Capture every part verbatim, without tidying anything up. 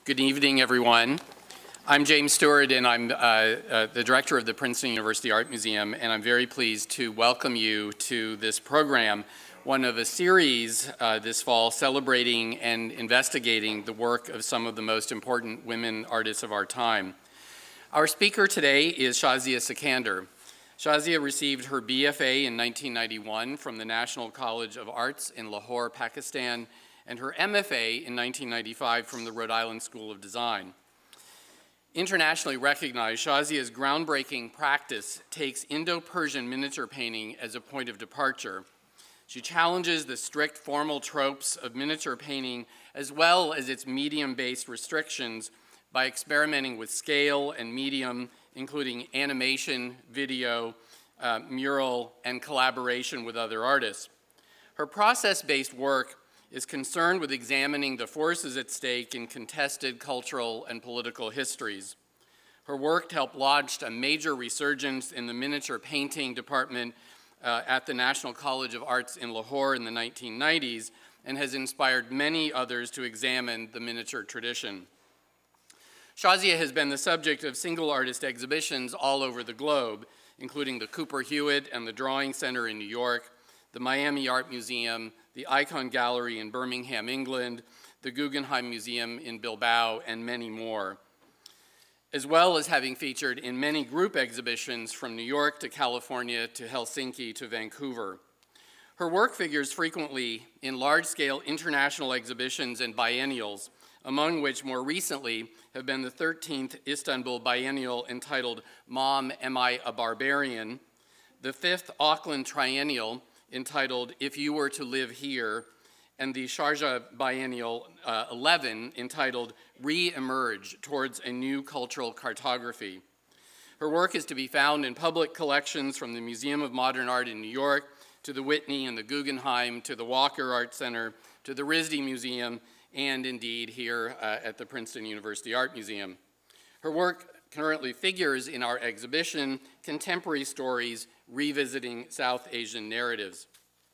Good evening, everyone. I'm James Steward, and I'm uh, uh, the director of the Princeton University Art Museum, and I'm very pleased to welcome you to this program, one of a series uh, this fall celebrating and investigating the work of some of the most important women artists of our time. Our speaker today is Shahzia Sikander. Shahzia received her B F A in nineteen ninety-one from the National College of Arts in Lahore, Pakistan, and her M F A in nineteen ninety-five from the Rhode Island School of Design. Internationally recognized, Shahzia's groundbreaking practice takes Indo-Persian miniature painting as a point of departure. She challenges the strict formal tropes of miniature painting as well as its medium-based restrictions by experimenting with scale and medium, including animation, video, uh, mural, and collaboration with other artists. Her process-based work is concerned with examining the forces at stake in contested cultural and political histories. Her work helped launch a major resurgence in the miniature painting department uh, at the National College of Arts in Lahore in the nineteen nineties and has inspired many others to examine the miniature tradition. Shahzia has been the subject of single artist exhibitions all over the globe, including the Cooper Hewitt and the Drawing Center in New York, the Miami Art Museum, the Icon Gallery in Birmingham, England, the Guggenheim Museum in Bilbao, and many more, as well as having featured in many group exhibitions from New York to California to Helsinki to Vancouver. Her work figures frequently in large-scale international exhibitions and biennials, among which more recently have been the thirteenth Istanbul Biennial entitled Mom, Am I a Barbarian?, the fifth Auckland Triennial entitled If You Were to Live Here, and the Sharjah Biennial uh, eleven entitled Re-Emerge Towards a New Cultural Cartography. Her work is to be found in public collections from the Museum of Modern Art in New York to the Whitney and the Guggenheim to the Walker Art Center to the RISD Museum and indeed here uh, at the Princeton University Art Museum. Her work currently figures in our exhibition, Contemporary Stories, Revisiting South Asian Narratives.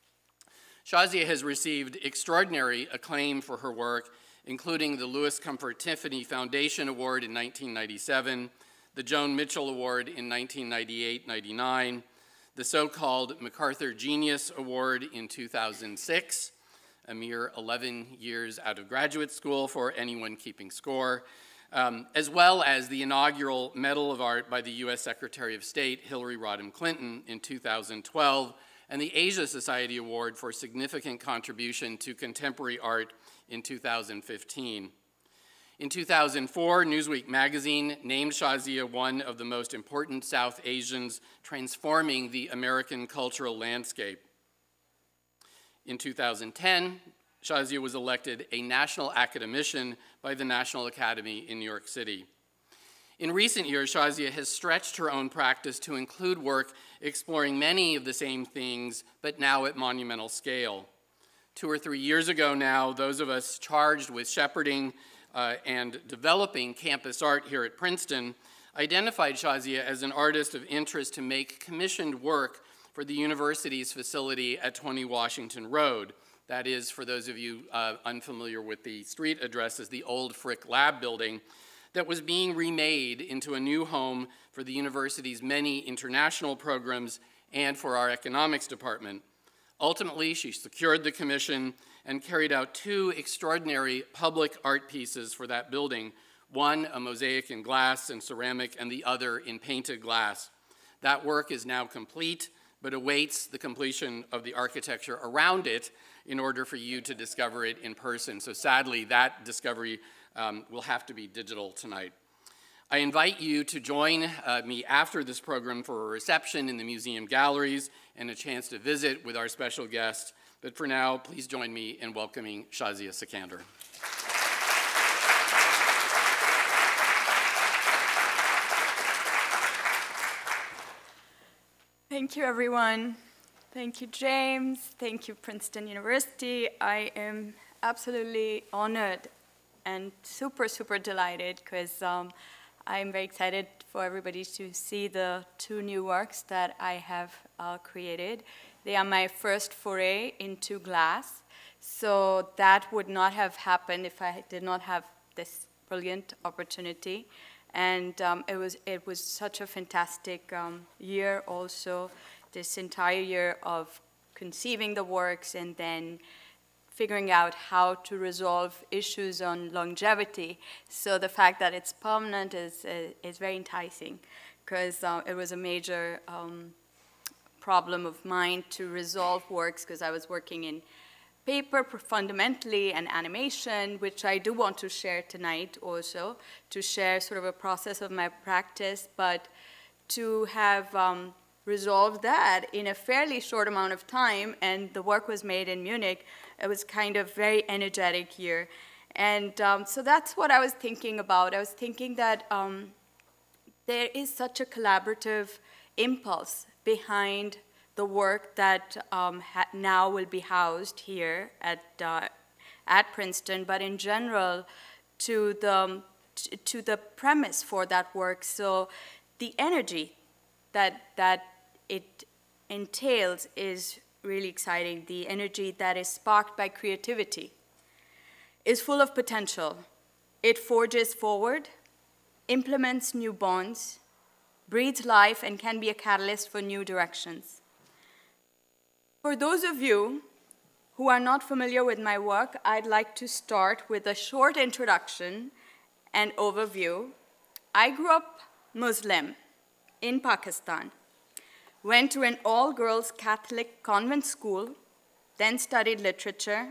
Shahzia has received extraordinary acclaim for her work, including the Louis Comfort Tiffany Foundation Award in nineteen ninety-seven, the Joan Mitchell Award in nineteen ninety-eight ninety-nine, the so-called MacArthur Genius Award in two thousand six, a mere eleven years out of graduate school for anyone keeping score, Um, as well as the inaugural Medal of Art by the U S Secretary of State, Hillary Rodham Clinton, in two thousand twelve, and the Asia Society Award for significant contribution to contemporary art in two thousand fifteen. In two thousand four, Newsweek magazine named Shahzia one of the most important South Asians transforming the American cultural landscape. In two thousand ten, Shahzia was elected a National Academician by the National Academy in New York City. In recent years, Shahzia has stretched her own practice to include work exploring many of the same things, but now at monumental scale. Two or three years ago now, those of us charged with shepherding uh, and developing campus art here at Princeton identified Shahzia as an artist of interest to make commissioned work for the university's facility at twenty Washington Road. That is, for those of you uh, unfamiliar with the street address, is the old Frick Lab building that was being remade into a new home for the university's many international programs and for our economics department. Ultimately, she secured the commission and carried out two extraordinary public art pieces for that building, one a mosaic in glass and ceramic and the other in painted glass. That work is now complete, but awaits the completion of the architecture around it in order for you to discover it in person. So sadly, that discovery um, will have to be digital tonight. I invite you to join uh, me after this program for a reception in the museum galleries and a chance to visit with our special guest. But for now, please join me in welcoming Shahzia Sikander. Thank you, everyone. Thank you, James. Thank you, Princeton University. I am absolutely honored and super, super delighted because um, I'm very excited for everybody to see the two new works that I have uh, created. They are my first foray into glass, so that would not have happened if I did not have this brilliant opportunity. And um, it, was, it was such a fantastic um, year also, this entire year of conceiving the works and then figuring out how to resolve issues on longevity. So the fact that it's permanent is, is very enticing, because uh, it was a major um, problem of mine to resolve works, because I was working in paper fundamentally and animation, which I do want to share tonight also, to share sort of a process of my practice, but to have um, resolved that in a fairly short amount of time, and the work was made in Munich. It was kind of very energetic year. And um, so that's what I was thinking about. I was thinking that um, there is such a collaborative impulse behind the work that um, ha now will be housed here at, uh, at Princeton, but in general to the, to the premise for that work. So the energy that, that it entails is really exciting. The energy that is sparked by creativity is full of potential. It forges forward, implements new bonds, breathes life, and can be a catalyst for new directions. For those of you who are not familiar with my work, I'd like to start with a short introduction and overview. I grew up Muslim in Pakistan, went to an all-girls Catholic convent school, then studied literature,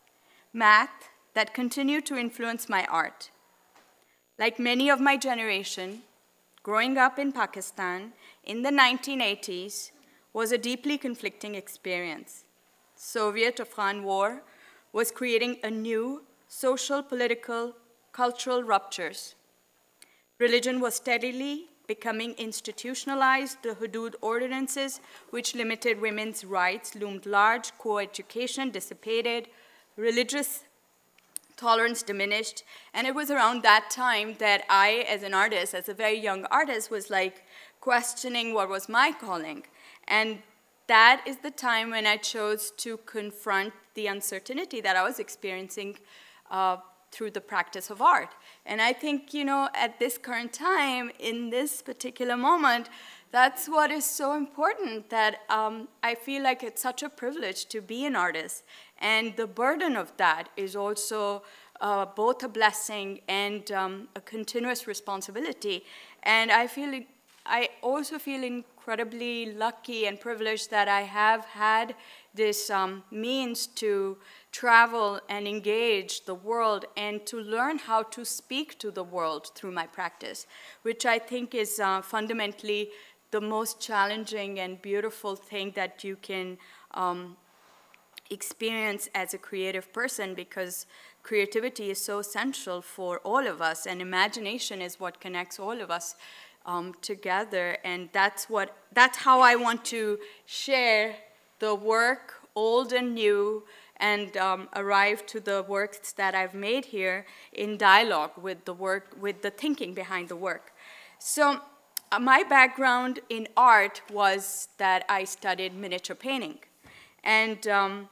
math, that continued to influence my art. Like many of my generation, growing up in Pakistan in the nineteen eighties was a deeply conflicting experience. Soviet-Afghan war was creating a new social, political, cultural ruptures. Religion was steadily becoming institutionalized. The Hudud ordinances, which limited women's rights, loomed large. Co-education dissipated. Religious tolerance diminished. And it was around that time that I, as an artist, as a very young artist, was like questioning what was my calling. And that is the time when I chose to confront the uncertainty that I was experiencing uh, through the practice of art. And I think, you know, at this current time, in this particular moment, that's what is so important, that um, I feel like it's such a privilege to be an artist. And the burden of that is also uh, both a blessing and um, a continuous responsibility. And I feel, I also feel incredibly lucky and privileged that I have had this um, means to travel and engage the world and to learn how to speak to the world through my practice, which I think is uh, fundamentally the most challenging and beautiful thing that you can um, experience as a creative person, because creativity is so essential for all of us, and imagination is what connects all of us um, together. And that's what, that's how I want to share the work, old and new, and um, arrive to the works that I've made here in dialogue with the work, with the thinking behind the work. So uh, my background in art was that I studied miniature painting. And um,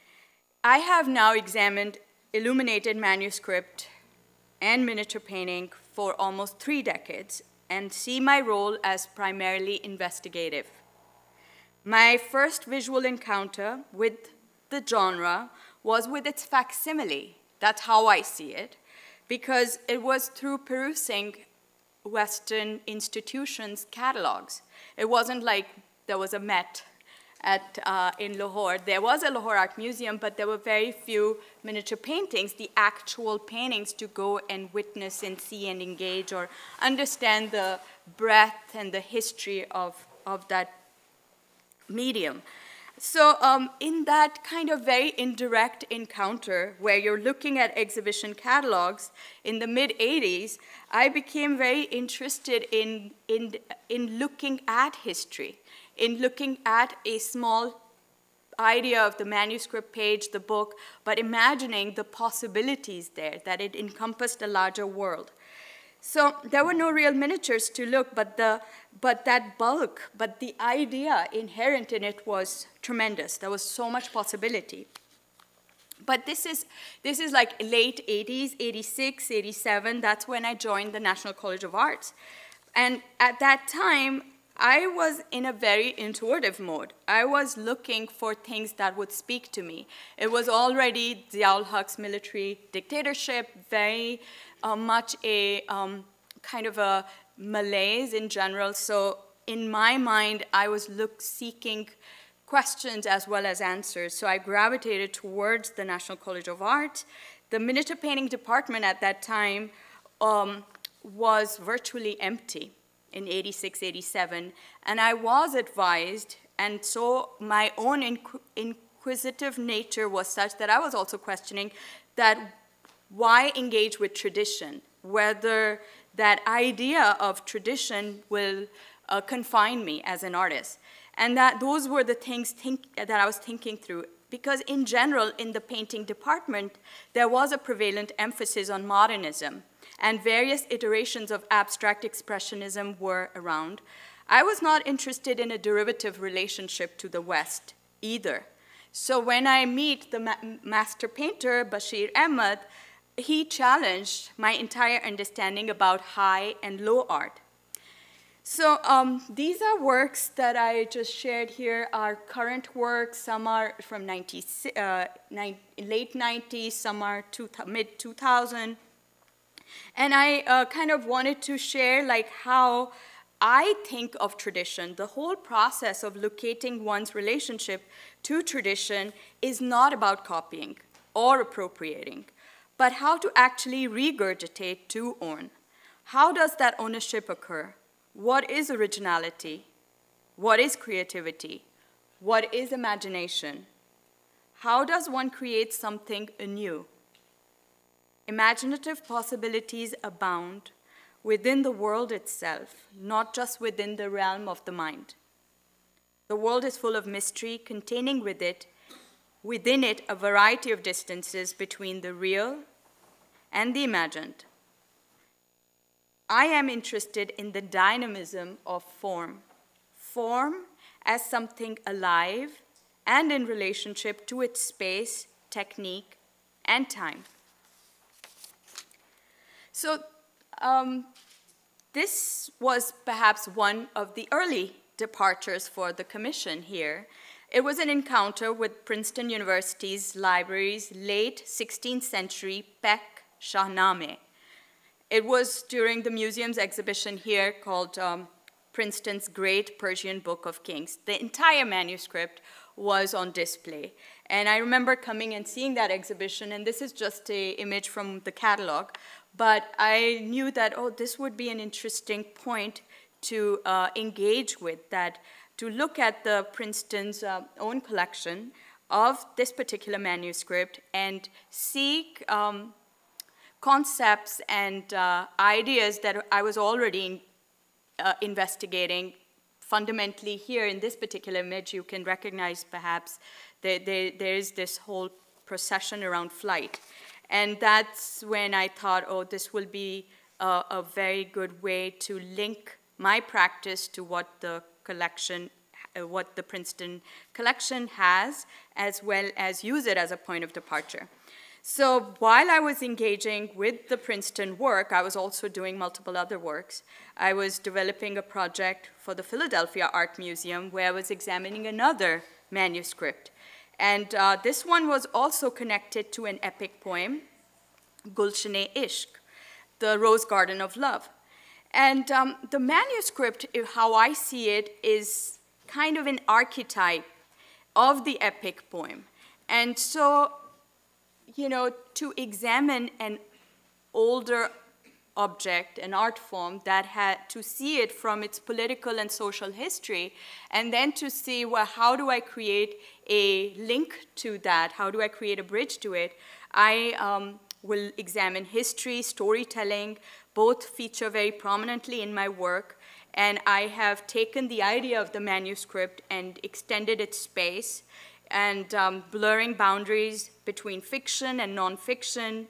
I have now examined illuminated manuscript and miniature painting for almost three decades and see my role as primarily investigative. My first visual encounter with the genre was with its facsimile. That's how I see it, because it was through perusing Western institutions' catalogs. It wasn't like there was a Met at, uh, in Lahore. There was a Lahore Art Museum, but there were very few miniature paintings, the actual paintings to go and witness and see and engage or understand the breadth and the history of, of that medium. So um, in that kind of very indirect encounter where you're looking at exhibition catalogs in the mid eighties, I became very interested in, in, in looking at history, in looking at a small idea of the manuscript page, the book, but imagining the possibilities there, that it encompassed a larger world. So there were no real miniatures to look, but, the, but that bulk, but the idea inherent in it was tremendous. There was so much possibility. But this is, this is like late eighties, eighty-six, eighty-seven, that's when I joined the National College of Arts. And at that time, I was in a very intuitive mode. I was looking for things that would speak to me. It was already Zia-ul-Haq's military dictatorship, very uh, much a um, kind of a malaise in general. So in my mind, I was look, seeking questions as well as answers. So I gravitated towards the National College of Art. The miniature painting department at that time um, was virtually empty in eighty-six, eighty-seven, and I was advised, and so my own inqu inquisitive nature was such that I was also questioning that why engage with tradition, whether that idea of tradition will uh, confine me as an artist. And that those were the things think, that I was thinking through, because in general, in the painting department, there was a prevalent emphasis on modernism, and various iterations of abstract expressionism were around. I was not interested in a derivative relationship to the West either. So when I meet the ma master painter, Bashir Ahmed, he challenged my entire understanding about high and low art. So um, these are works that I just shared here, are current works. Some are from ninety, uh, late nineties, some are mid two thousand. And I uh, kind of wanted to share like how I think of tradition. The whole process of locating one's relationship to tradition is not about copying or appropriating, but how to actually regurgitate to own. How does that ownership occur? What is originality? What is creativity? What is imagination? How does one create something anew? Imaginative possibilities abound within the world itself, not just within the realm of the mind. The world is full of mystery, containing with it, within it a variety of distances between the real and the imagined. I am interested in the dynamism of form. Form as something alive and in relationship to its space, technique, and time. So um, this was perhaps one of the early departures for the commission here. It was an encounter with Princeton University's library's late sixteenth century Pek Shahnameh. It was during the museum's exhibition here called um, Princeton's Great Persian Book of Kings. The entire manuscript was on display. And I remember coming and seeing that exhibition, and this is just an image from the catalog, but I knew that, oh, this would be an interesting point to uh, engage with, that to look at the Princeton's uh, own collection of this particular manuscript and seek um, concepts and uh, ideas that I was already uh, investigating. Fundamentally here in this particular image, you can recognize perhaps that there, there is this whole procession around flight. And that's when I thought, oh, this will be a, a very good way to link my practice to what the collection, uh, what the Princeton collection has, as well as use it as a point of departure. So while I was engaging with the Princeton work, I was also doing multiple other works. I was developing a project for the Philadelphia Art Museum where I was examining another manuscript. And uh, this one was also connected to an epic poem, Gulshan-e-Ishq, the Rose Garden of Love. And um, the manuscript, how I see it, is kind of an archetype of the epic poem. And so, you know, to examine an older object, an art form, that had to see it from its political and social history, and then to see, well, how do I create a link to that? How do I create a bridge to it? I um, will examine history, storytelling, both feature very prominently in my work, and I have taken the idea of the manuscript and extended its space, and um, blurring boundaries between fiction and nonfiction,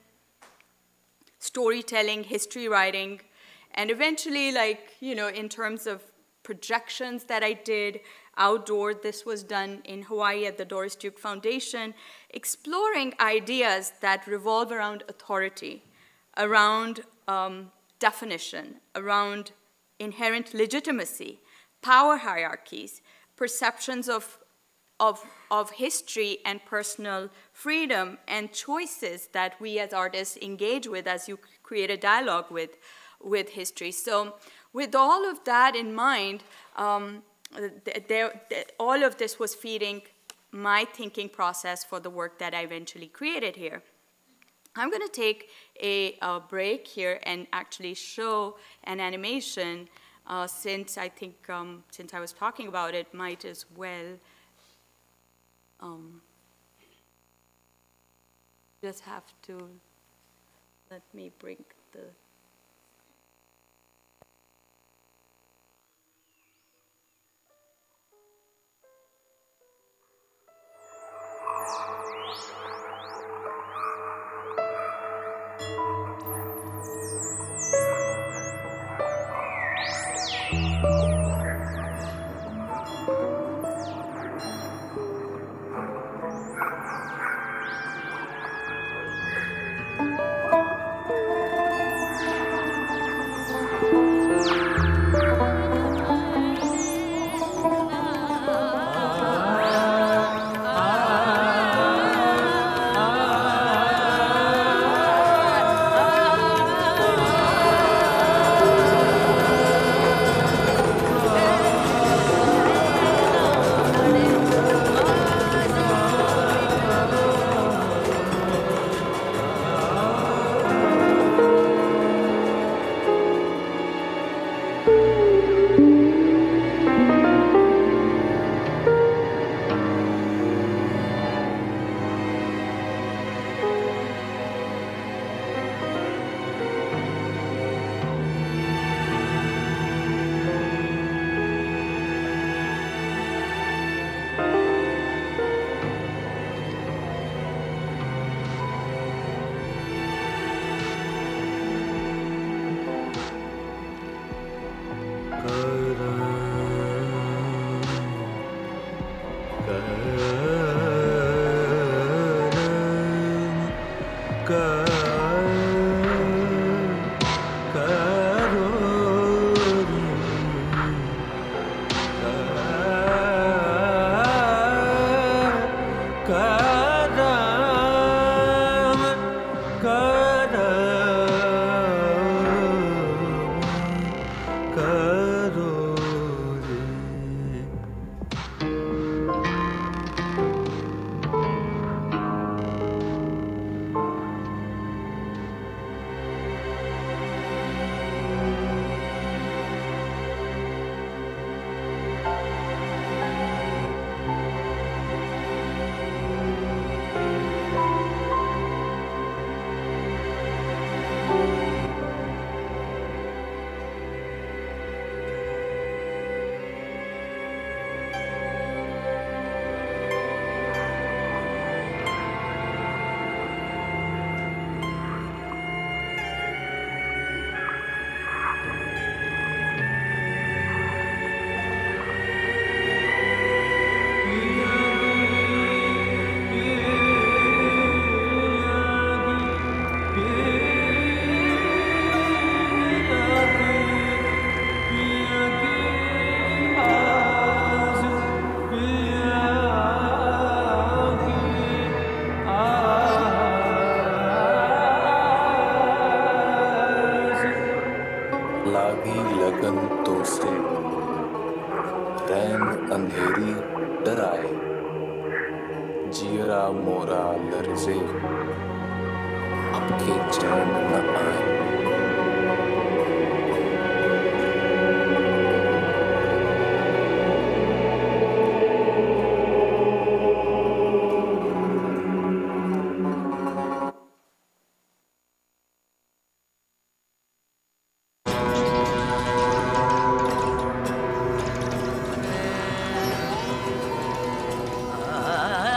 storytelling, history writing, and eventually, like, you know, in terms of projections that I did, outdoor. This was done in Hawaii at the Doris Duke Foundation, exploring ideas that revolve around authority, around um, definition, around inherent legitimacy, power hierarchies, perceptions of, of, of history and personal freedom, and choices that we as artists engage with as you create a dialogue with, with history. So with all of that in mind, um, there, all of this was feeding my thinking process for the work that I eventually created here. I'm going to take a, a break here and actually show an animation, uh, since I think, um, since I was talking about it, might as well um, just have to let me bring the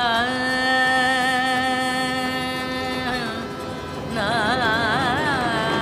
na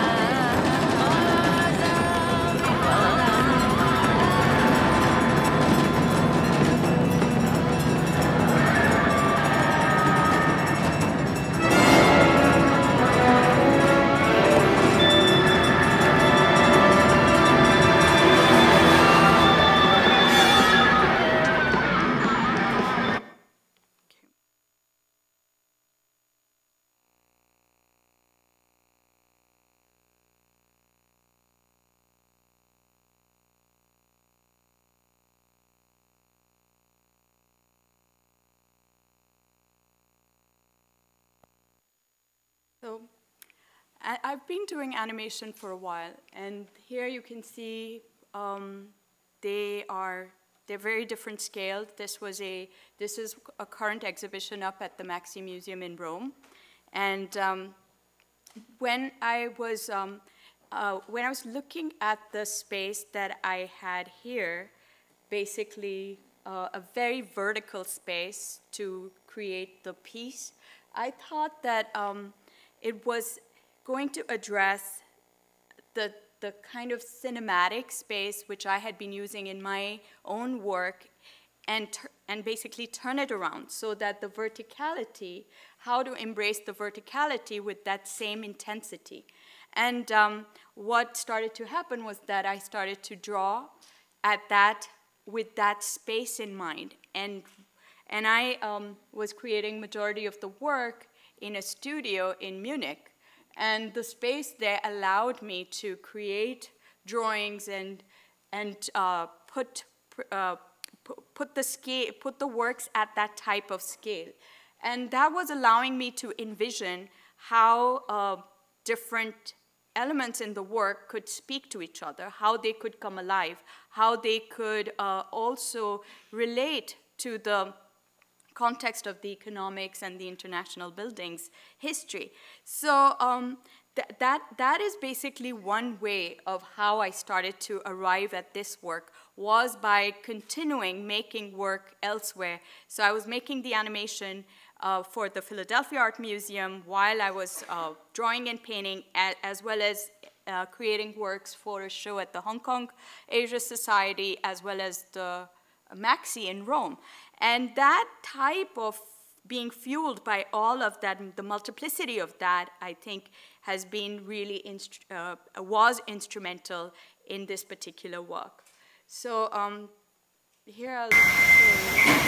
So I, I've been doing animation for a while, and here you can see um, they are they're very different scaled. This was a this is a current exhibition up at the Maxi Museum in Rome, and um, when I was um, uh, when I was looking at the space that I had here, basically uh, a very vertical space to create the piece, I thought that um, it was going to address the, the kind of cinematic space which I had been using in my own work and, and basically turn it around so that the verticality, how to embrace the verticality with that same intensity. And um, what started to happen was that I started to draw at that, with that space in mind. And, and I um, was creating majority of the work in a studio in Munich. And the space there allowed me to create drawings and, and uh, put, uh, put, the scale, put the works at that type of scale. And that was allowing me to envision how uh, different elements in the work could speak to each other, how they could come alive, how they could uh, also relate to the context of the economics and the international buildings history. So um, th that, that is basically one way of how I started to arrive at this work, was by continuing making work elsewhere. So I was making the animation uh, for the Philadelphia Art Museum while I was uh, drawing and painting, as, as well as uh, creating works for a show at the Hong Kong Asia Society, as well as the Maxi in Rome. And that type of being fueled by all of that, the multiplicity of that, I think, has been really, instru uh, was instrumental in this particular work. So um, here I'll show you.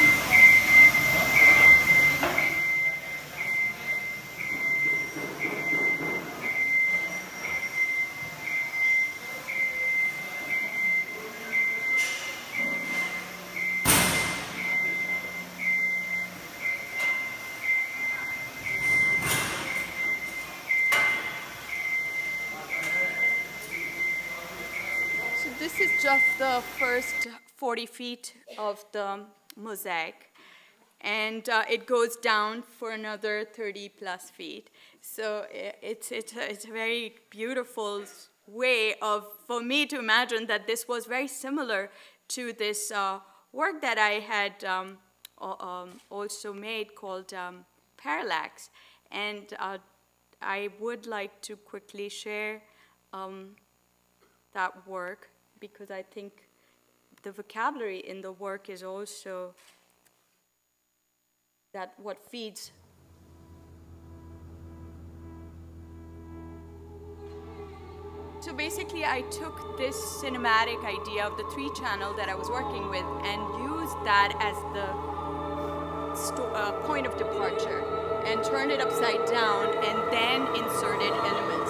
This is just the first forty feet of the mosaic, and uh, it goes down for another thirty plus feet. So it's, it's, it's a very beautiful way of, for me to imagine that this was very similar to this uh, work that I had um, um, also made called um, Parallax. And uh, I would like to quickly share um, that work, because I think the vocabulary in the work is also that what feeds. So basically, I took this cinematic idea of the three channel that I was working with and used that as the sto uh, point of departure, and turned it upside down and then inserted elements.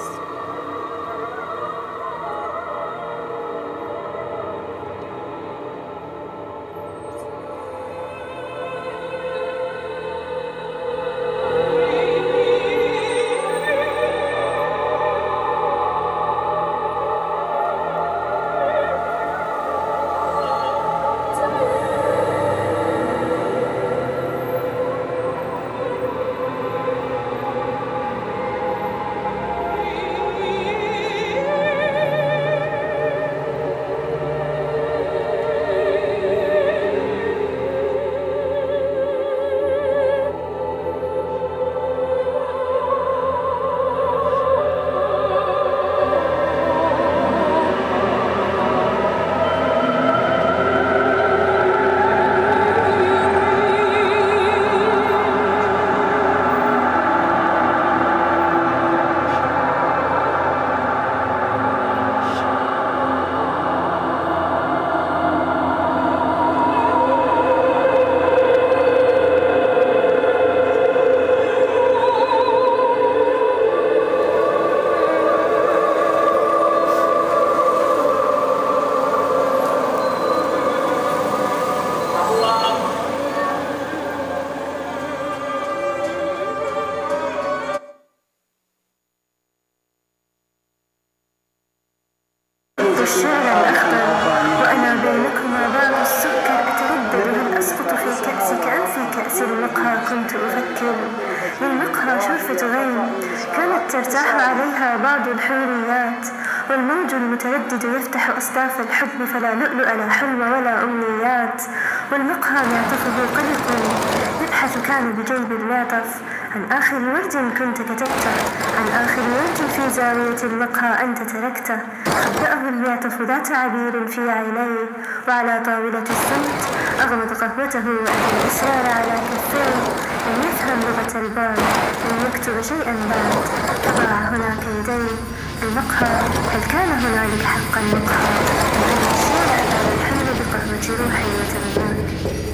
الشعر الأخضر وأنا بينكما بعض السكر أتردد هل أسقط في كأسك أم في كأس المقهى كنت أفكر للمقهى شرفة غيم كانت ترتاح عليها بعض الحوريات والموج المتردد يفتح أصداف الحب فلا لؤلؤ لا حلم ولا أمنيات والمقهى يعطفه قلق يبحث كان بجيب اللاطف عن آخر ورد كنت كتبته عن آخر ورد في زاوية المقهى أنت تركته خبأه الياطف ذات عبير في عينيه وعلى طاولة الصمت أغمض قهوته وأتى الإصرار على كفيه لم يفهم لغة الباب لم يكتب شيئا بعد فضع هناك يديه المقهى هل كان هنالك حقا مقهى وأن الشارع بعد الحمل بقهوة روحي وتمناك.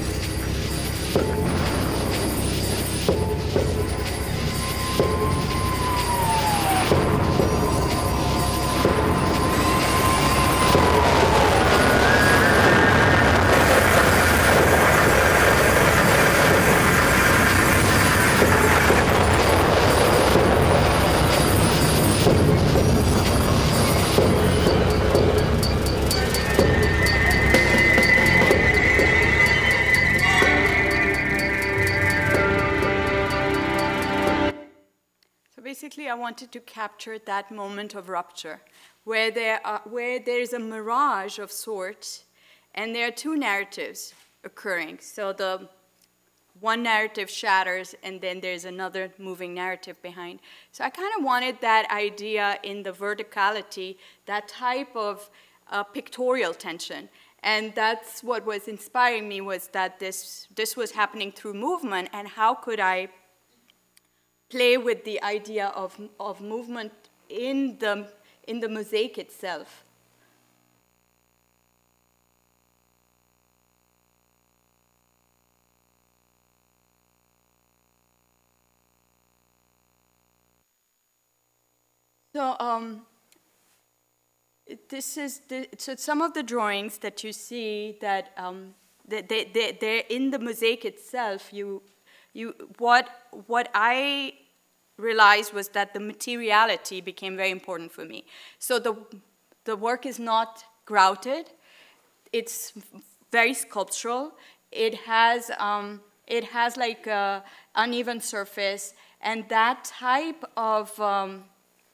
Basically, I wanted to capture that moment of rupture, where there, are, where there is a mirage of sorts, and there are two narratives occurring. So the one narrative shatters, and then there's another moving narrative behind. So I kind of wanted that idea in the verticality, that type of uh, pictorial tension. And that's what was inspiring me, was that this, this was happening through movement, and how could I play with the idea of, of movement in the, in the mosaic itself. So um, this is the, so some of the drawings that you see that um, they, they, they, they're in the mosaic itself. You, you, what, what I realized was that the materiality became very important for me. So the, the work is not grouted. It's very sculptural. It has, um, it has like a uneven surface, and that type of um,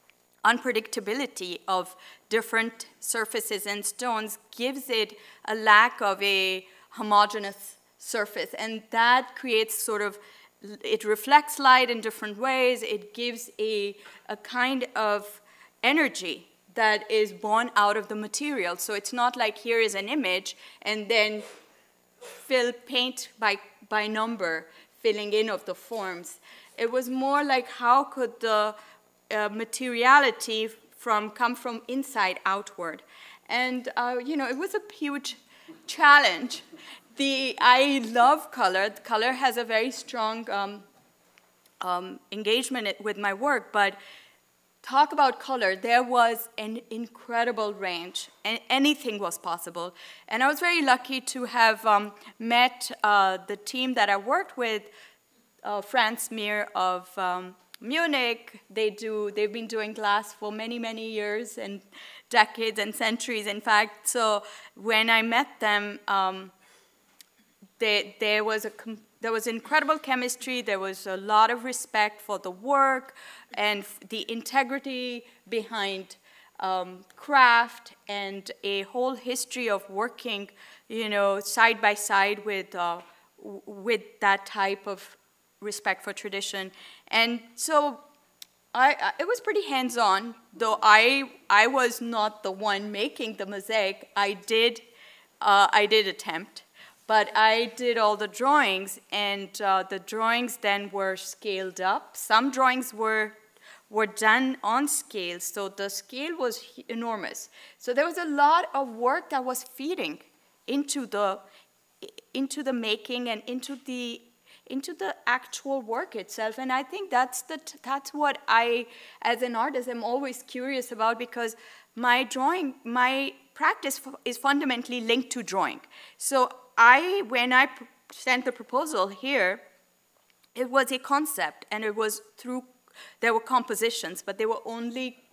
unpredictability of different surfaces and stones gives it a lack of a homogeneous surface, and that creates sort of, it reflects light in different ways. It gives a, a kind of energy that is born out of the material. So it's not like here is an image and then fill paint by, by number, filling in of the forms. It was more like how could the uh, materiality from, come from inside outward. And uh, you know, it was a huge challenge. The, I love color. Color has a very strong um, um, engagement with my work, but talk about color, there was an incredible range, and anything was possible. And I was very lucky to have um, met uh, the team that I worked with, uh, Franz Mir of um, Munich. They do, they've been doing glass for many, many years and decades and centuries, in fact. So when I met them, um, They, there, was a, there was incredible chemistry, there was a lot of respect for the work and the integrity behind um, craft, and a whole history of working, you know, side by side with, uh, with that type of respect for tradition. And so I, I, it was pretty hands-on, though I, I was not the one making the mosaic. I did, uh, I did attempt. But I did all the drawings, and uh, the drawings then were scaled up. Some drawings were, were done on scale, so the scale was enormous. So there was a lot of work that was feeding into the, into the making and into the, into the actual work itself. And I think that's, the, that's what I, as an artist, am always curious about, because my drawing, my practice is fundamentally linked to drawing. So I, when I sent the proposal here, it was a concept, and it was through, there were compositions, but they were only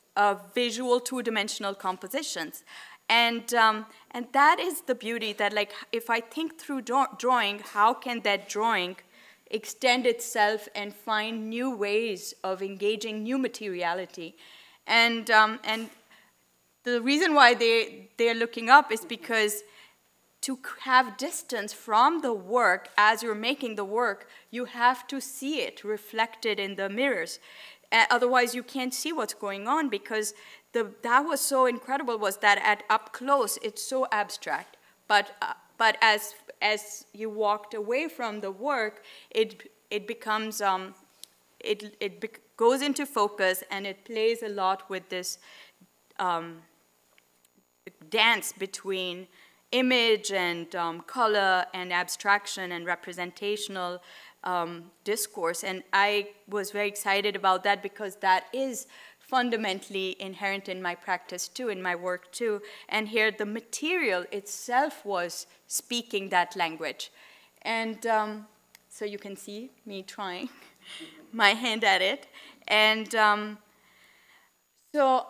uh, visual two-dimensional compositions. And, um, and that is the beauty that, like, if I think through draw drawing, how can that drawing extend itself and find new ways of engaging new materiality? And, um, and the reason why they, they're looking up is because to have distance from the work as you're making the work, you have to see it reflected in the mirrors. Uh, otherwise, you can't see what's going on, because the, that was so incredible, was that at up close, it's so abstract. But, uh, but as, as you walked away from the work, it, it becomes, um, it, it bec goes into focus, and it plays a lot with this um, dance between image and um, color and abstraction and representational um, discourse. And I was very excited about that, because that is fundamentally inherent in my practice too, in my work too. And here the material itself was speaking that language. And um, so you can see me trying my hand at it. And um, so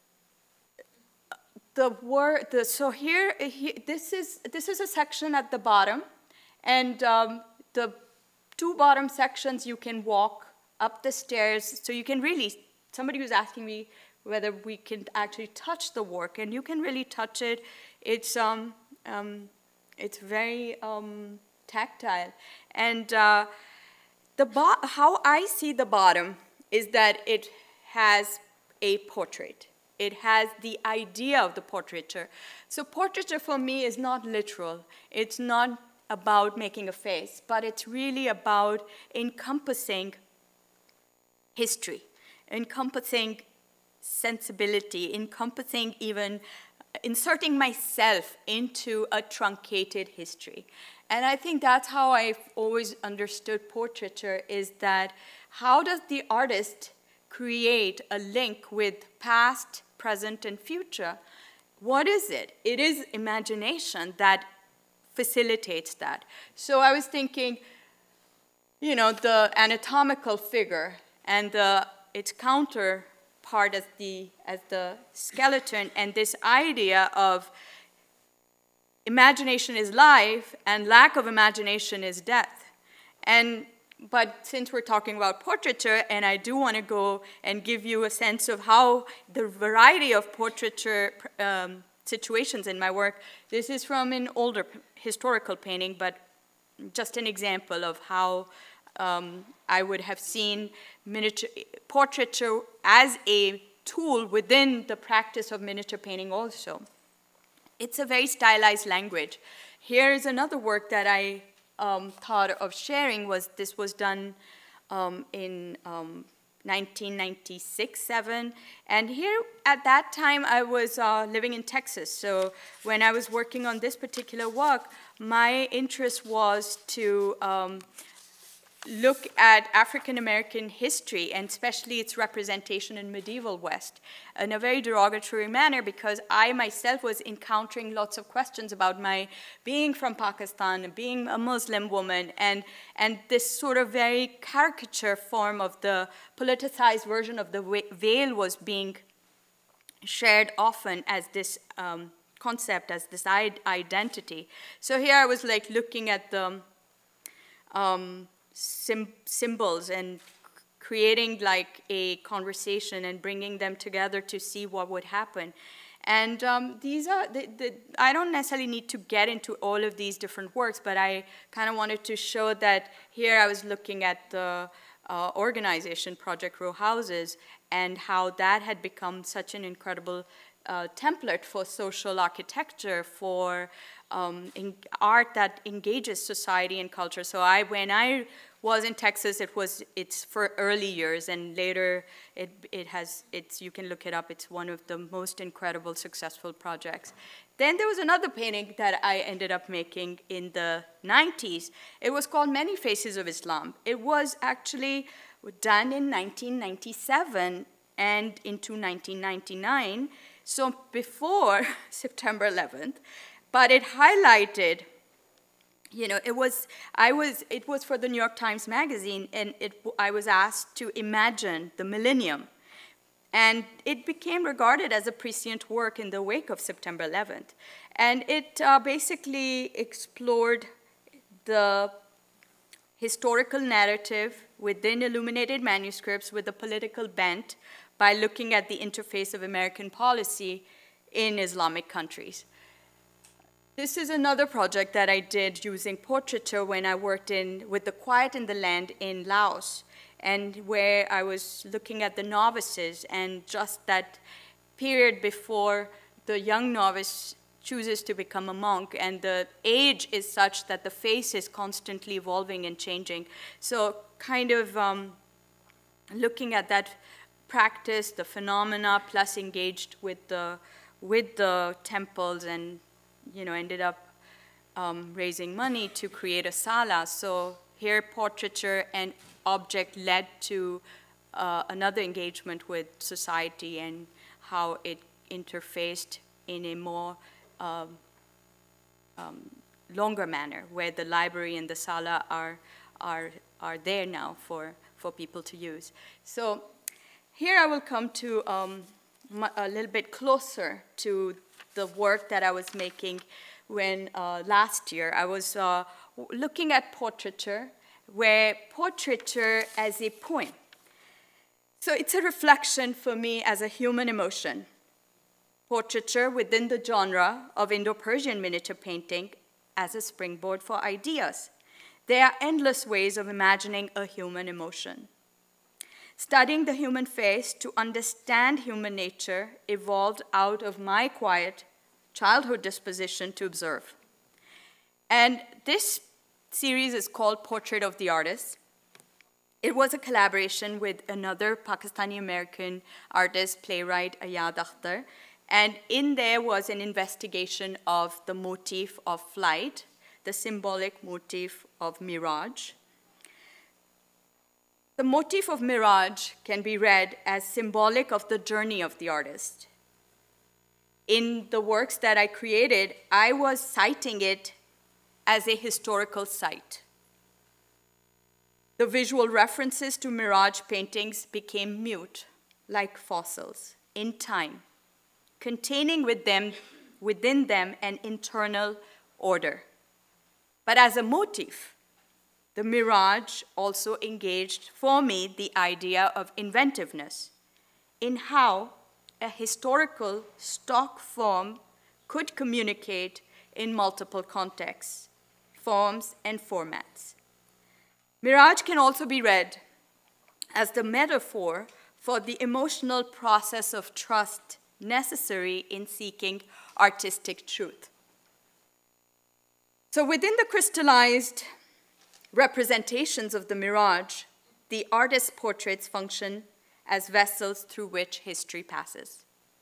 the word, the, so here, here, this is this is a section at the bottom, and um, the two bottom sections you can walk up the stairs. So you can really, somebody was asking me whether we can actually touch the work, and you can really touch it. It's um, um it's very um, tactile, and uh, the bo how I see the bottom is that it has a portrait. It has the idea of the portraiture. So portraiture for me is not literal. It's not about making a face, but it's really about encompassing history, encompassing sensibility, encompassing even inserting myself into a truncated history. And I think that's how I've always understood portraiture, is that how does the artist create a link with past, present, and future? What is it? It is imagination that facilitates that. So I was thinking, you know, the anatomical figure and the, its counterpart as the, as the skeleton, and this idea of imagination is life and lack of imagination is death. And But since we're talking about portraiture, and I do want to go and give you a sense of how the variety of portraiture um, situations in my work, this is from an older historical painting, but just an example of how um, I would have seen miniature portraiture as a tool within the practice of miniature painting also. It's a very stylized language. Here is another work that I Um, thought of sharing. Was this was done um, in um, nineteen ninety-six, seven, and here at that time I was uh, living in Texas. So when I was working on this particular work, my interest was to um, look at African-American history, and especially its representation in medieval West, in a very derogatory manner, because I myself was encountering lots of questions about my being from Pakistan, being a Muslim woman, and, and this sort of very caricature form of the politicized version of the veil was being shared often as this um, concept, as this identity. So here I was like looking at the um, Sim symbols and creating like a conversation and bringing them together to see what would happen. And um, these are, the, the, I don't necessarily need to get into all of these different works, but I kind of wanted to show that here I was looking at the uh, organization Project Row Houses, and how that had become such an incredible uh, template for social architecture, for Um, in art that engages society and culture. So I, when I was in Texas, it was, it's for early years, and later it, it has, it's, you can look it up, it's one of the most incredible successful projects. Then there was another painting that I ended up making in the nineties. It was called Many Faces of Islam. It was actually done in nineteen ninety-seven and into nineteen ninety-nine, so before September eleventh. But it highlighted, you know, it was, I was, it was for the New York Times Magazine, and it, I was asked to imagine the millennium. And it became regarded as a prescient work in the wake of September eleventh. And it uh, basically explored the historical narrative within illuminated manuscripts with a political bent by looking at the interface of American policy in Islamic countries. This is another project that I did using portraiture when I worked in, with the Quiet in the Land in Laos, and where I was looking at the novices and just that period before the young novice chooses to become a monk, and the age is such that the face is constantly evolving and changing. So kind of um, looking at that practice, the phenomena, plus engaged with the, with the temples, and you know, ended up um, raising money to create a sala. So here portraiture and object led to uh, another engagement with society and how it interfaced in a more um, um, longer manner, where the library and the sala are, are, are there now for, for people to use. So here I will come to um, a little bit closer to the work that I was making when uh, last year I was uh, looking at portraiture, where portraiture as a poem. So it's a reflection for me as a human emotion. Portraiture within the genre of Indo-Persian miniature painting as a springboard for ideas. There are endless ways of imagining a human emotion. Studying the human face to understand human nature evolved out of my quiet childhood disposition to observe. And this series is called Portrait of the Artist. It was a collaboration with another Pakistani-American artist, playwright, Ayad Akhtar. And in there was an investigation of the motif of flight, the symbolic motif of mirage. The motif of mirage can be read as symbolic of the journey of the artist. In the works that I created, I was citing it as a historical site. The visual references to mirage paintings became mute, like fossils, in time, containing with them, within them an internal order. But as a motif, the mirage also engaged for me the idea of inventiveness in how a historical stock form could communicate in multiple contexts, forms, and formats. Mirage can also be read as the metaphor for the emotional process of trust necessary in seeking artistic truth. So within the crystallized representations of the mirage, the artist's portraits function as vessels through which history passes.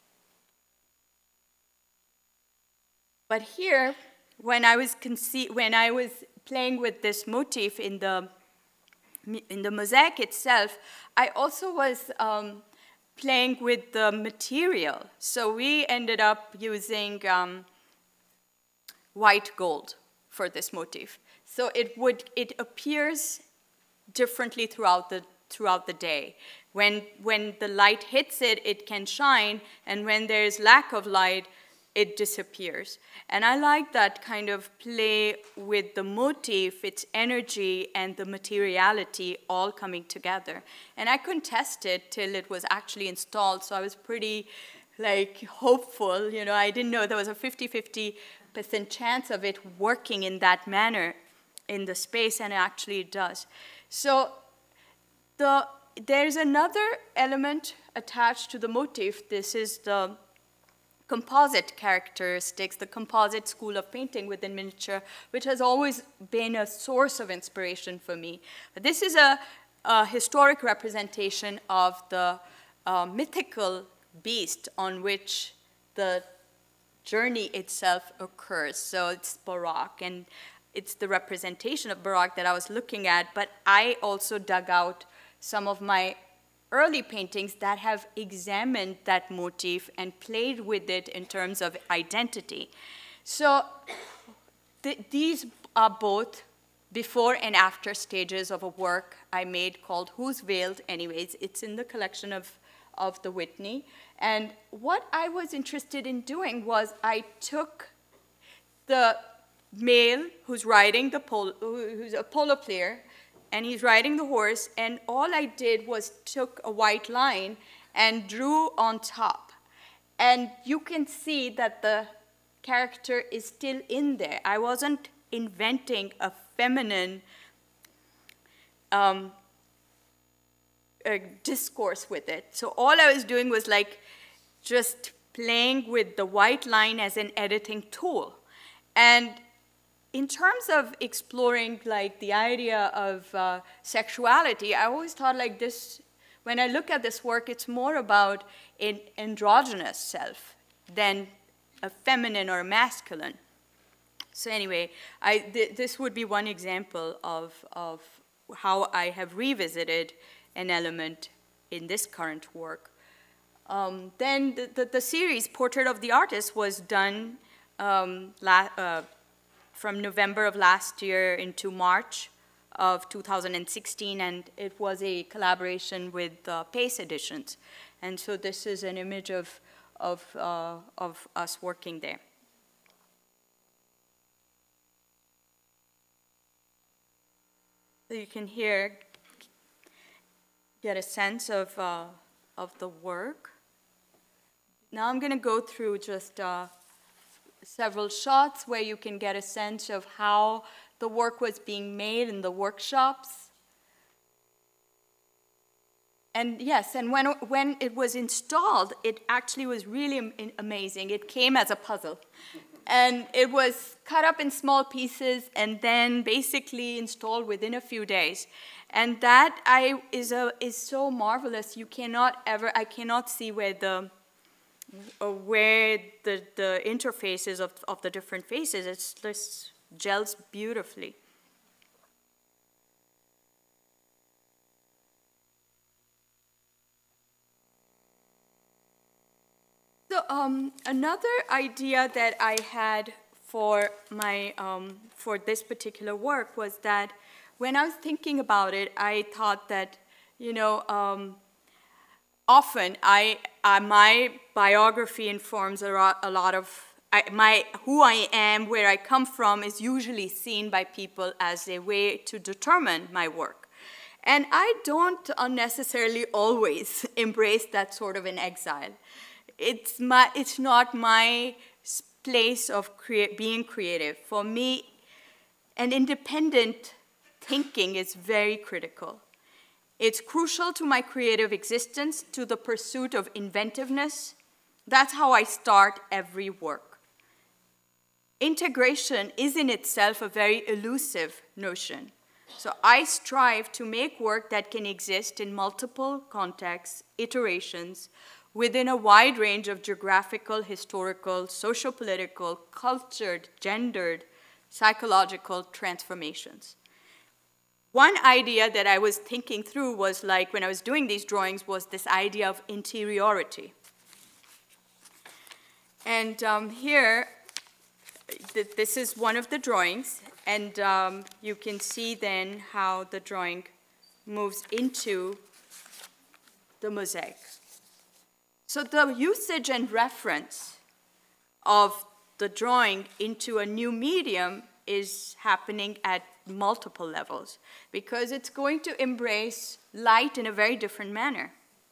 But here, when I was, when I was playing with this motif in the, in the mosaic itself, I also was um, playing with the material. So we ended up using um, white gold for this motif. So it would, it appears differently throughout the, throughout the day. When, when the light hits it, it can shine, and when there's lack of light, it disappears. And I like that kind of play with the motif, its energy, and the materiality all coming together. And I couldn't test it till it was actually installed, so I was pretty like hopeful. You know, I didn't know there was a fifty fifty percent chance of it working in that manner in the space, and actually it does. So the, there's another element attached to the motif. This is the composite characteristics, the composite school of painting within miniature, which has always been a source of inspiration for me. But this is a, a historic representation of the uh, mythical beast on which the journey itself occurs. So it's Barak, and it's the representation of Barak that I was looking at, but I also dug out some of my early paintings that have examined that motif and played with it in terms of identity. So th these are both before and after stages of a work I made called Who's Veiled Anyways. It's in the collection of of the Whitney. And what I was interested in doing was I took the male who's riding the polo, who's a polo player, and he's riding the horse, and all I did was took a white line and drew on top. And you can see that the character is still in there. I wasn't inventing a feminine um, a discourse with it. So all I was doing was like just playing with the white line as an editing tool. And in terms of exploring like the idea of uh, sexuality, I always thought like this, when I look at this work, it's more about an androgynous self than a feminine or a masculine. So anyway, I, th this would be one example of, of how I have revisited an element in this current work. Um, then the, the, the series, Portrait of the Artist, was done um, la uh, from November of last year into March of two thousand sixteen, and it was a collaboration with uh, Pace Editions. And so this is an image of, of, uh, of us working there. So you can here get a sense of, uh, of the work. Now I'm going to go through just uh, several shots where you can get a sense of how the work was being made in the workshops. And yes, and when, when it was installed, it actually was really am amazing. It came as a puzzle. And it was cut up in small pieces and then basically installed within a few days. And that I, is, a, is so marvelous. You cannot ever, I cannot see where the, uh, where the, the interfaces of, of the different faces, it's just gels beautifully. So um, another idea that I had for, my, um, for this particular work was that when I was thinking about it, I thought that, you know, um, often I, uh, my biography informs a lot, a lot of, I, my, who I am, where I come from is usually seen by people as a way to determine my work. And I don't unnecessarily always embrace that sort of an exile. It's, my, it's not my place of crea- being creative. For me, an independent thinking is very critical. It's crucial to my creative existence, to the pursuit of inventiveness. That's how I start every work. Integration is in itself a very elusive notion. So I strive to make work that can exist in multiple contexts, iterations, within a wide range of geographical, historical, socio-political, cultured, gendered, psychological transformations. One idea that I was thinking through was like, when I was doing these drawings, was this idea of interiority. And um, here, th this is one of the drawings, and um, you can see then how the drawing moves into the mosaic. So the usage and reference of the drawing into a new medium is happening at multiple levels because it's going to embrace light in a very different manner.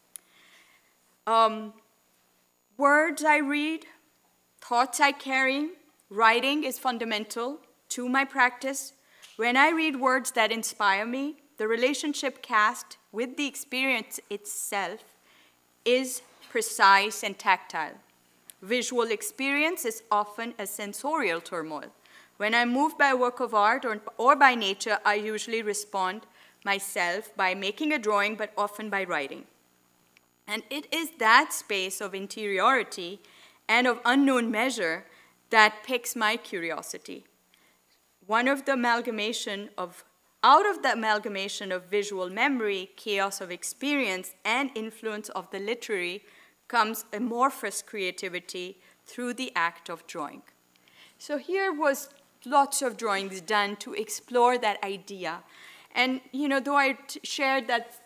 Um, words I read, thoughts I carry, writing is fundamental to my practice. When I read words that inspire me, the relationship cast with the experience itself is precise and tactile. Visual experience is often a sensorial turmoil. When I'm moved by a work of art or, or by nature, I usually respond myself by making a drawing, but often by writing. And it is that space of interiority and of unknown measure that piques my curiosity. One of the amalgamation of Out of the amalgamation of visual memory, chaos of experience, and influence of the literary comes amorphous creativity through the act of drawing. So here was lots of drawings done to explore that idea. And you know, though I shared that the,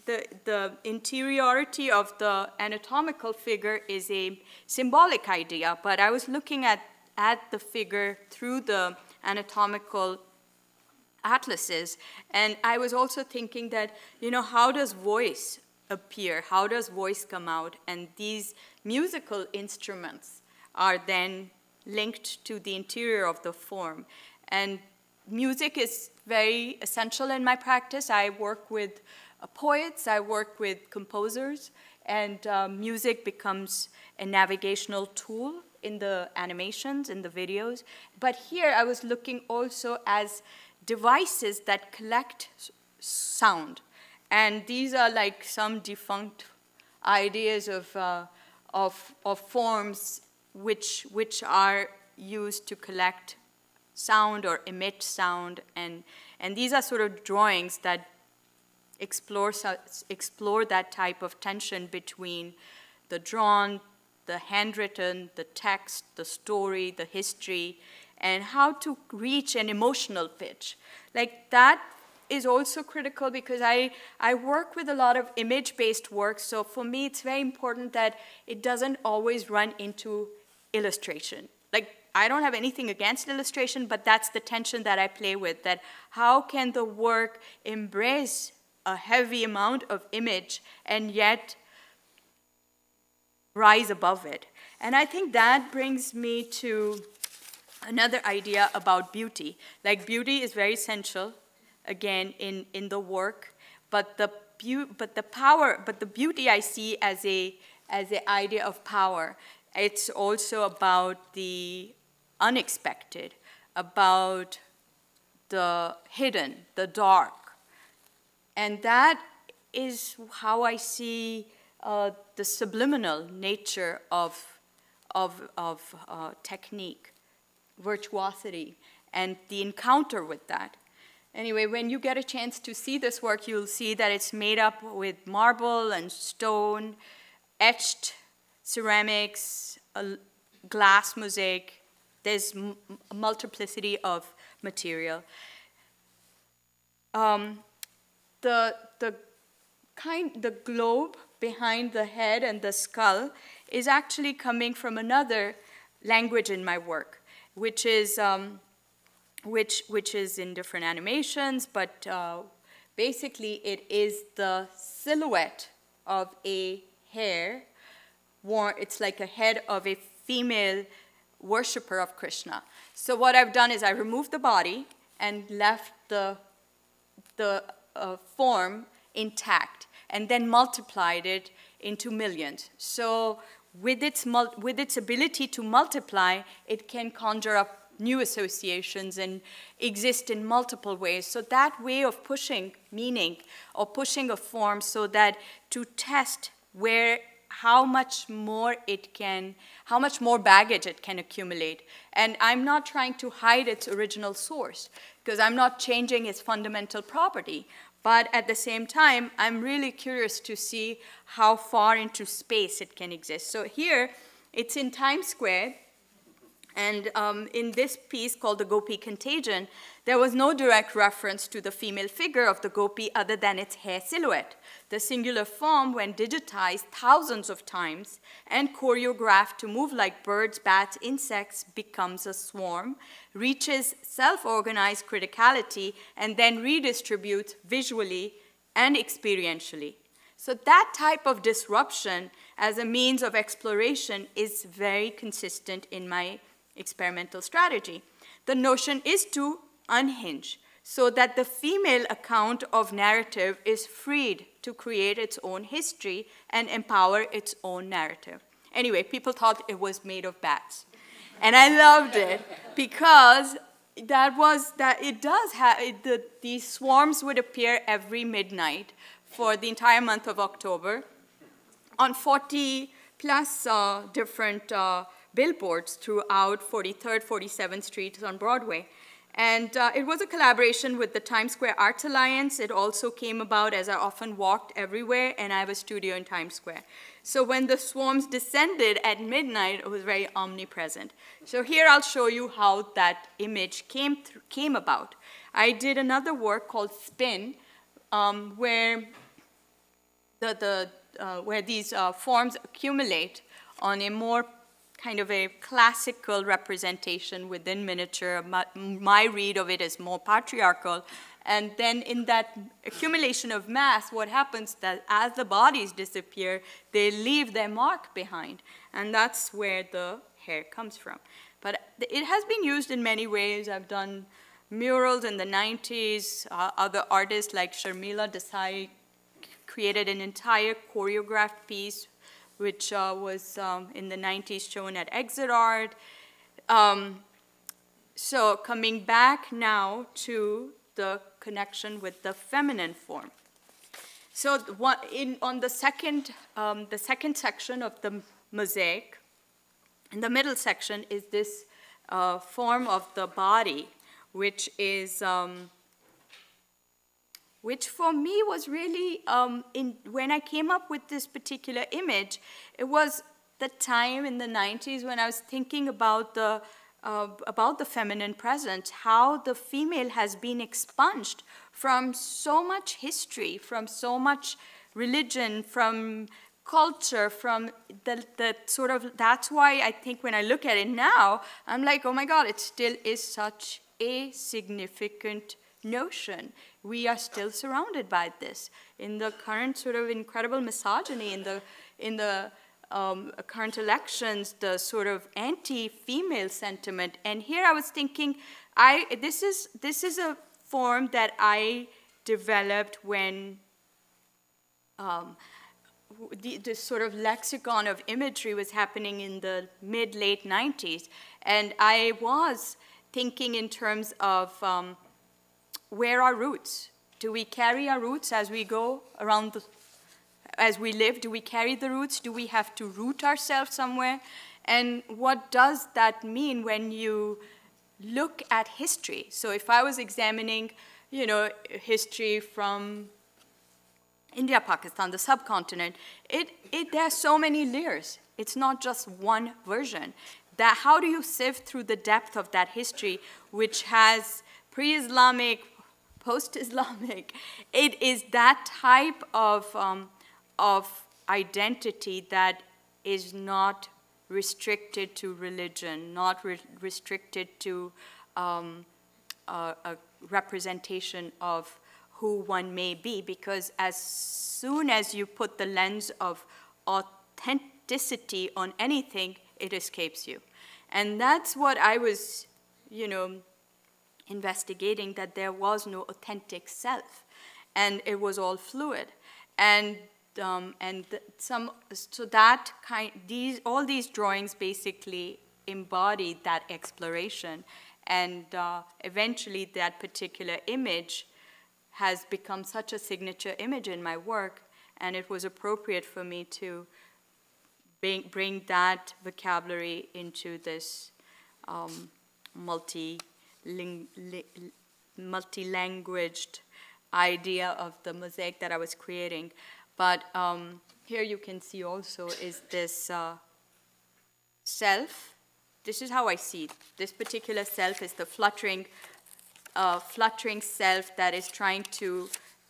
the, the interiority of the anatomical figure is a symbolic idea, but I was looking at, at the figure through the anatomical atlases, and I was also thinking that, you know, how does voice appear? How does voice come out? And these musical instruments are then linked to the interior of the form. And music is very essential in my practice. I work with uh, poets, I work with composers, and uh, music becomes a navigational tool in the animations, in the videos. But here I was looking also as devices that collect sound. And these are like some defunct ideas of, uh, of, of forms which, which are used to collect sound or emit sound. And, and these are sort of drawings that explore, explore that type of tension between the drawn, the handwritten, the text, the story, the history, and how to reach an emotional pitch. Like that is also critical because I, I work with a lot of image-based work, so for me it's very important that it doesn't always run into illustration. Like, I don't have anything against illustration, but that's the tension that I play with, that how can the work embrace a heavy amount of image and yet rise above it. And I think that brings me to another idea about beauty. Like, beauty is very essential, again, in, in the work, but the, but the power, but the beauty I see as a, as an idea of power. It's also about the unexpected, about the hidden, the dark. And that is how I see uh, the subliminal nature of, of, of uh, technique, virtuosity, and the encounter with that. Anyway, when you get a chance to see this work, you'll see that it's made up with marble and stone, etched ceramics, a glass mosaic. There's m a multiplicity of material. Um, the, the, kind, the globe behind the head and the skull is actually coming from another language in my work, which is, um, which, which is in different animations, but uh, basically it is the silhouette of a hair. It's like a head of a female worshiper of Krishna. So what I've done is I removed the body and left the, the uh, form intact and then multiplied it into millions. So with its, with its ability to multiply, it can conjure up new associations and exist in multiple ways. So that way of pushing meaning or pushing a form so that to test where how much more it can, how much more baggage it can accumulate. And I'm not trying to hide its original source because I'm not changing its fundamental property. But at the same time, I'm really curious to see how far into space it can exist. So here, it's in Times Square. And um, in this piece called The Gopi Contagion, there was no direct reference to the female figure of the gopi other than its hair silhouette. The singular form, when digitized thousands of times and choreographed to move like birds, bats, insects, becomes a swarm, reaches self-organized criticality, and then redistributes visually and experientially. So that type of disruption as a means of exploration is very consistent in my experimental strategy. The notion is to unhinge so that the female account of narrative is freed to create its own history and empower its own narrative. Anyway, people thought it was made of bats. And I loved it because that was, that it does have, it, the, these swarms would appear every midnight for the entire month of October on forty plus uh, different uh, billboards throughout forty-third, forty-seventh Streets on Broadway. And uh, it was a collaboration with the Times Square Arts Alliance. It also came about as I often walked everywhere, and I have a studio in Times Square. So when the swarms descended at midnight, it was very omnipresent. So here I'll show you how that image came, came about. I did another work called Spin, um, where the, the, uh, where these uh, forms accumulate on a more kind of a classical representation within miniature. My, my read of it is more patriarchal. And then in that accumulation of mass, what happens that as the bodies disappear, they leave their mark behind. And that's where the hair comes from. But it has been used in many ways. I've done murals in the nineties. Uh, other artists like Sharmila Desai created an entire choreographed piece which uh, was um, in the nineties shown at Exit Art. Um, so coming back now to the connection with the feminine form. So one, in, on the second, um, the second section of the mosaic, in the middle section is this uh, form of the body, which is, um, which for me was really, um, in, when I came up with this particular image, it was the time in the nineties when I was thinking about the, uh, about the feminine presence, how the female has been expunged from so much history, from so much religion, from culture, from the, the sort of, that's why I think when I look at it now, I'm like, oh my God, it still is such a significant notion. We are still surrounded by this. In the current sort of incredible misogyny, in the, in the um, current elections, the sort of anti-female sentiment. And here I was thinking, I, this is, this is a form that I developed when um, the, the sort of lexicon of imagery was happening in the mid-late nineties. And I was thinking in terms of um, where are roots? Do we carry our roots as we go around, the, as we live? Do we carry the roots? Do we have to root ourselves somewhere? And what does that mean when you look at history? So if I was examining, you know, history from India, Pakistan, the subcontinent, it, it, there are so many layers. It's not just one version. That, how do you sift through the depth of that history, which has pre-Islamic, post-Islamic? It is that type of, um, of identity that is not restricted to religion, not re restricted to um, a, a representation of who one may be, because as soon as you put the lens of authenticity on anything, it escapes you. And that's what I was, you know, investigating, that there was no authentic self, and it was all fluid. And um, and some, so that kind, these, all these drawings basically embody that exploration, and uh, eventually that particular image has become such a signature image in my work, and it was appropriate for me to bring, bring that vocabulary into this um, multi multi-languaged idea of the mosaic that I was creating. But um, here you can see also is this uh, self. This is how I see it. This particular self is the fluttering, uh, fluttering self that is trying to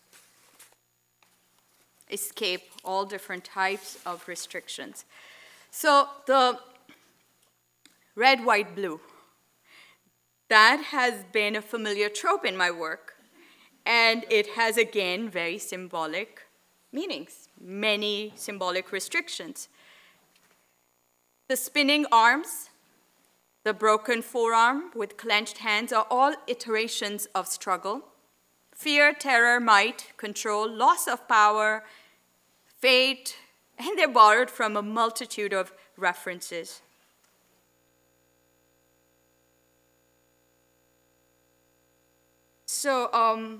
escape all different types of restrictions. So the red, white, blue, that has been a familiar trope in my work, and it has, again, very symbolic meanings, many symbolic restrictions. The spinning arms, the broken forearm with clenched hands are all iterations of struggle. Fear, terror, might, control, loss of power, fate, and they're borrowed from a multitude of references. So um,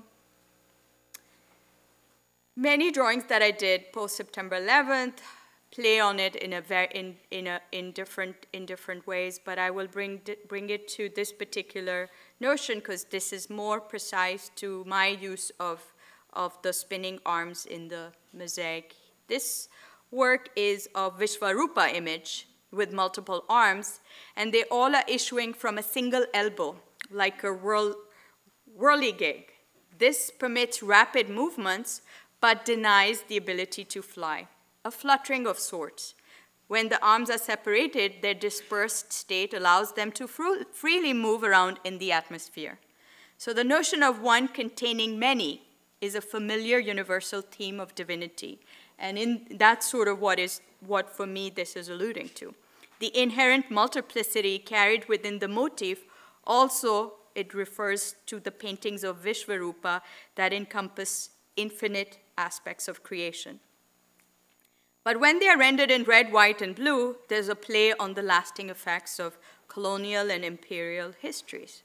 many drawings that I did post September eleventh play on it in a very in in a in different in different ways, but I will bring bring it to this particular notion because this is more precise to my use of of the spinning arms in the mosaic. This work is a Vishvarupa image with multiple arms, and they all are issuing from a single elbow, like a whirl whirligig. This permits rapid movements, but denies the ability to fly, a fluttering of sorts. When the arms are separated, their dispersed state allows them to freely move around in the atmosphere. So the notion of one containing many is a familiar universal theme of divinity. And in, that's sort of what is what, for me, this is alluding to. The inherent multiplicity carried within the motif also, it refers to the paintings of Vishvarupa that encompass infinite aspects of creation. But when they are rendered in red, white, and blue, there's a play on the lasting effects of colonial and imperial histories.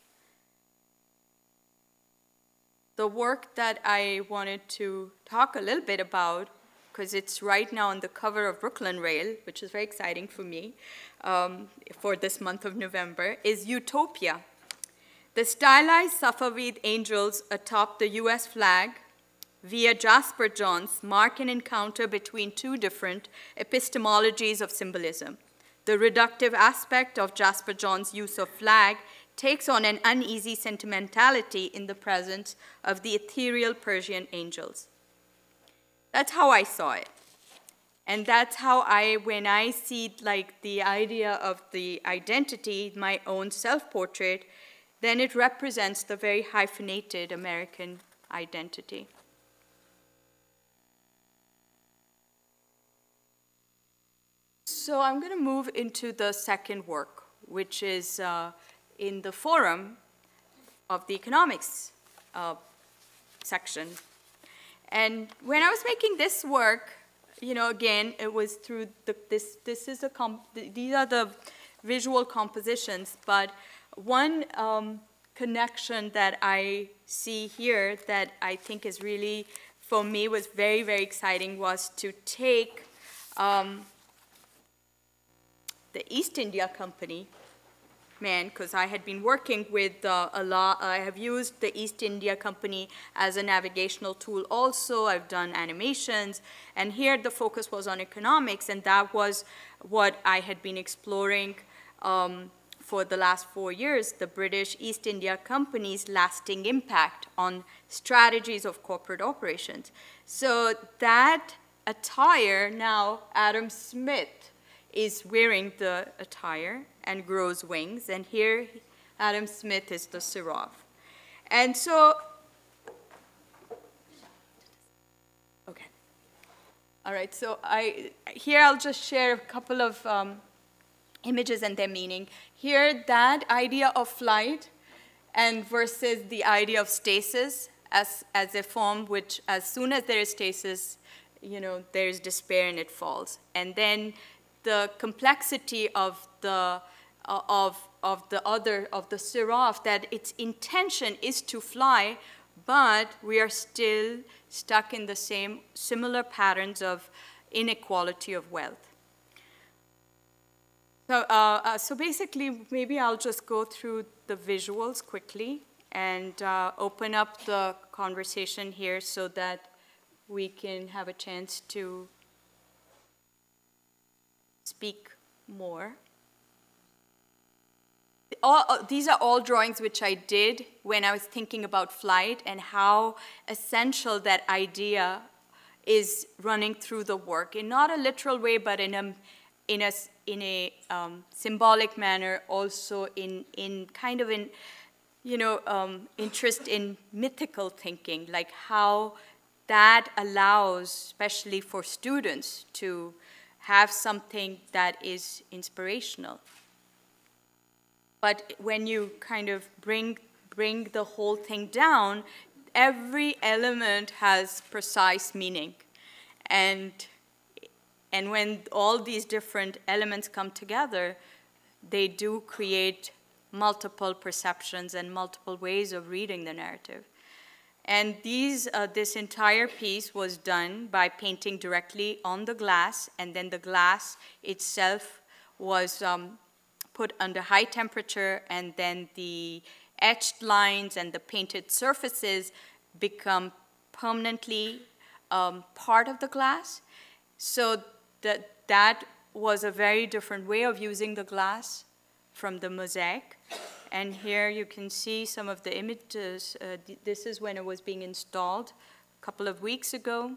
The work that I wanted to talk a little bit about, because it's right now on the cover of Brooklyn Rail, which is very exciting for me, um, for this month of November, is Utopia. The stylized Safavid angels atop the U S flag via Jasper Johns mark an encounter between two different epistemologies of symbolism. The reductive aspect of Jasper Johns' use of flag takes on an uneasy sentimentality in the presence of the ethereal Persian angels. That's how I saw it. And that's how I, when I see like the idea of the identity, my own self-portrait, then it represents the very hyphenated American identity. So I'm going to move into the second work, which is uh, in the forum of the economics uh, section. And when I was making this work, you know, again, it was through the, this, this is a, comp these are the visual compositions, but one um, connection that I see here that I think is really, for me, was very, very exciting was to take um, the East India Company man, because I had been working with uh, a lot, I have used the East India Company as a navigational tool also. I've done animations, and here the focus was on economics, and that was what I had been exploring um, for the last four years, the British East India Company's lasting impact on strategies of corporate operations. So that attire now, Adam Smith is wearing the attire and grows wings, and here Adam Smith is the seraph. And so, okay. All right, so I, here I'll just share a couple of um, images and their meaning. Here, that idea of flight and versus the idea of stasis as, as a form which, as soon as there is stasis, you know, there is despair and it falls. And then the complexity of the uh, of of the other of the seraph, that its intention is to fly, but we are still stuck in the same similar patterns of inequality of wealth. So uh, uh, so basically, maybe I'll just go through the visuals quickly and uh, open up the conversation here so that we can have a chance to speak more. All, these are all drawings which I did when I was thinking about flight and how essential that idea is running through the work, in not a literal way, but in a, in a, in a um, symbolic manner, also in, in kind of in, you know, um, interest in mythical thinking, like how that allows, especially for students, to have something that is inspirational. But when you kind of bring, bring the whole thing down, every element has precise meaning. And, and when all these different elements come together, they do create multiple perceptions and multiple ways of reading the narrative. And these, uh, this entire piece was done by painting directly on the glass, and then the glass itself was um, put under high temperature, and then the etched lines and the painted surfaces become permanently um, part of the glass. So that, that was a very different way of using the glass from the mosaic. And here you can see some of the images. Uh, this is when it was being installed a couple of weeks ago.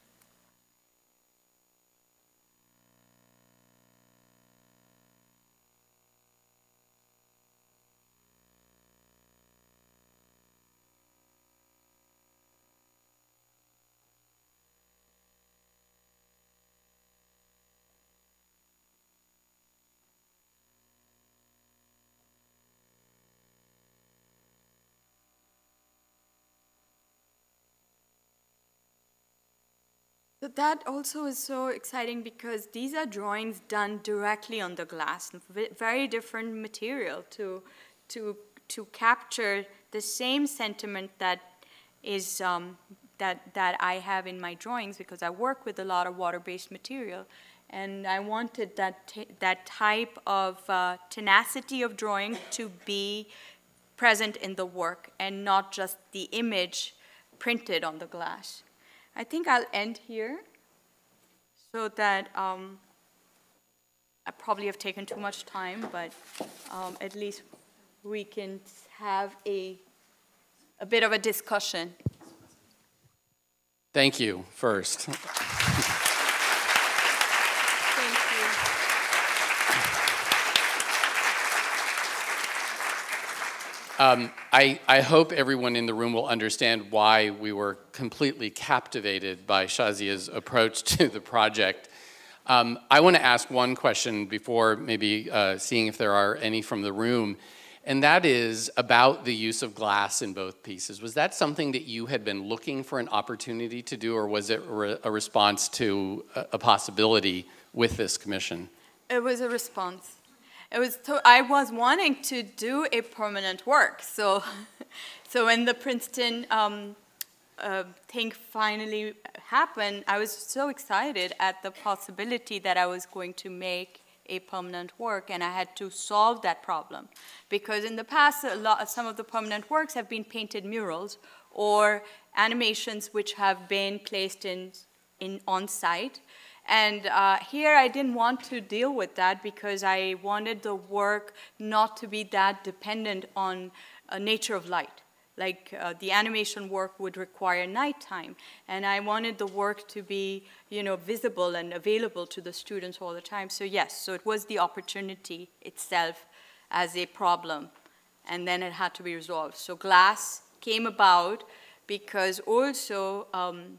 So that also is so exciting because these are drawings done directly on the glass, very different material to, to, to capture the same sentiment that is um, that, that I have in my drawings, because I work with a lot of water-based material, and I wanted that, that type of uh, tenacity of drawing to be present in the work and not just the image printed on the glass. I think I'll end here so that um, I probably have taken too much time, but um, at least we can have a, a bit of a discussion. Thank you, first. Um, I, I hope everyone in the room will understand why we were completely captivated by Shahzia's approach to the project. Um, I want to ask one question before maybe uh, seeing if there are any from the room, and that is about the use of glass in both pieces. Was that something that you had been looking for an opportunity to do, or was it re a response to a, a possibility with this commission? It was a response. It was to, I was wanting to do a permanent work. So, so when the Princeton um, uh, thing finally happened, I was so excited at the possibility that I was going to make a permanent work, and I had to solve that problem. Because in the past, a lot, some of the permanent works have been painted murals or animations which have been placed in, in on-site. And uh, here I didn't want to deal with that because I wanted the work not to be that dependent on uh, nature of light. Like uh, the animation work would require nighttime, and I wanted the work to be, you know, visible and available to the students all the time. So yes, so it was the opportunity itself as a problem, and then it had to be resolved. So glass came about because also um,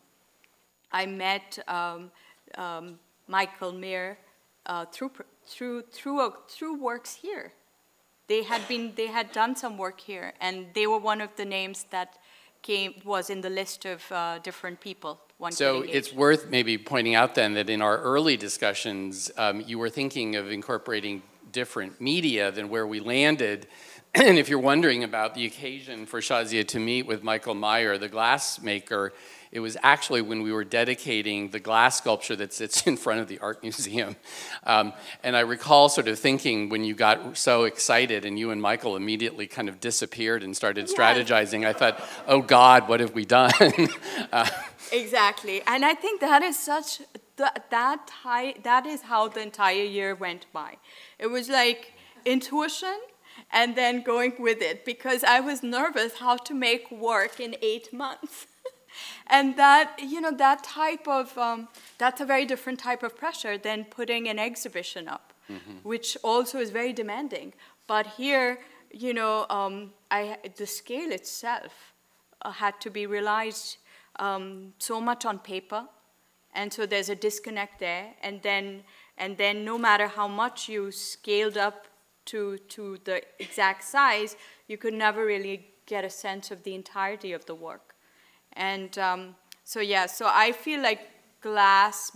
I met um, Um, Michael Mayer uh, through through through uh, through works here. They had been they had done some work here, and they were one of the names that came was in the list of uh, different people. One so it's worth maybe pointing out then that in our early discussions, um, you were thinking of incorporating different media than where we landed. And if you're wondering about the occasion for Shahzia to meet with Michael Mayer, the glass maker, it was actually when we were dedicating the glass sculpture that sits in front of the art museum. Um, and I recall sort of thinking when you got so excited and you and Michael immediately kind of disappeared and started yes. strategizing, I thought, oh God, what have we done? uh, exactly, and I think that is such, that, that, high, that is how the entire year went by. It was like intuition, and then going with it, because I was nervous how to make work in eight months. And that, you know, that type of, um, that's a very different type of pressure than putting an exhibition up, mm-hmm. which also is very demanding. But here, you know, um, I, the scale itself uh, had to be realized um, so much on paper, and so there's a disconnect there. And then, and then no matter how much you scaled up to, to the exact size, you could never really get a sense of the entirety of the work. And um, so, yeah, so I feel like glass,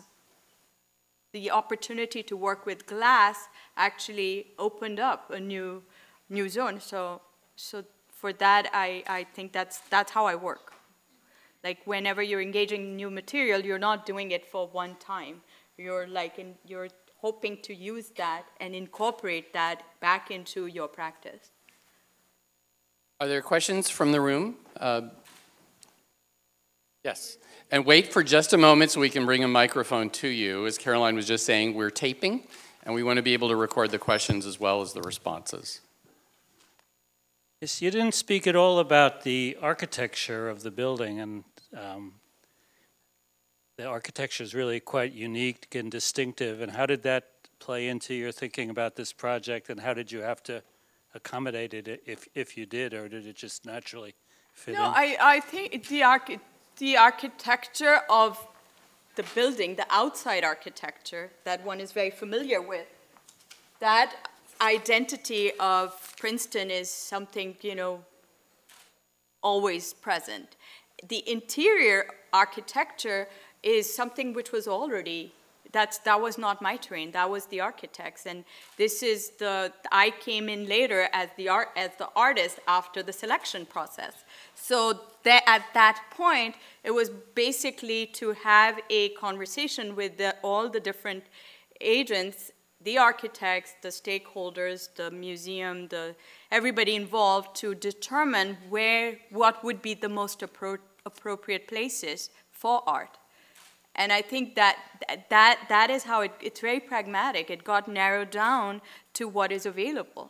the opportunity to work with glass actually opened up a new, new zone. So, so for that, I, I think that's, that's how I work. Like whenever you're engaging new material, you're not doing it for one time. You're like, in, you're hoping to use that and incorporate that back into your practice. Are there questions from the room? Uh, yes. And wait for just a moment so we can bring a microphone to you. As Caroline was just saying, we're taping, and we want to be able to record the questions as well as the responses. Yes, you didn't speak at all about the architecture of the building, and um, the architecture is really quite unique and distinctive. And how did that play into your thinking about this project, and how did you have to accommodate it if, if you did, or did it just naturally fit no, in? I, I think the, archi the architecture of the building, the outside architecture that one is very familiar with, that identity of Princeton is something, you know, always present. The interior architecture is something which was already, that's, that was not my terrain, that was the architects. And this is the, I came in later as the, art, as the artist after the selection process. So that, at that point, it was basically to have a conversation with the, all the different agents, the architects, the stakeholders, the museum, the, everybody involved to determine where, what would be the most appro appropriate places for art. And I think that that, that is how it, it's very pragmatic. It got narrowed down to what is available.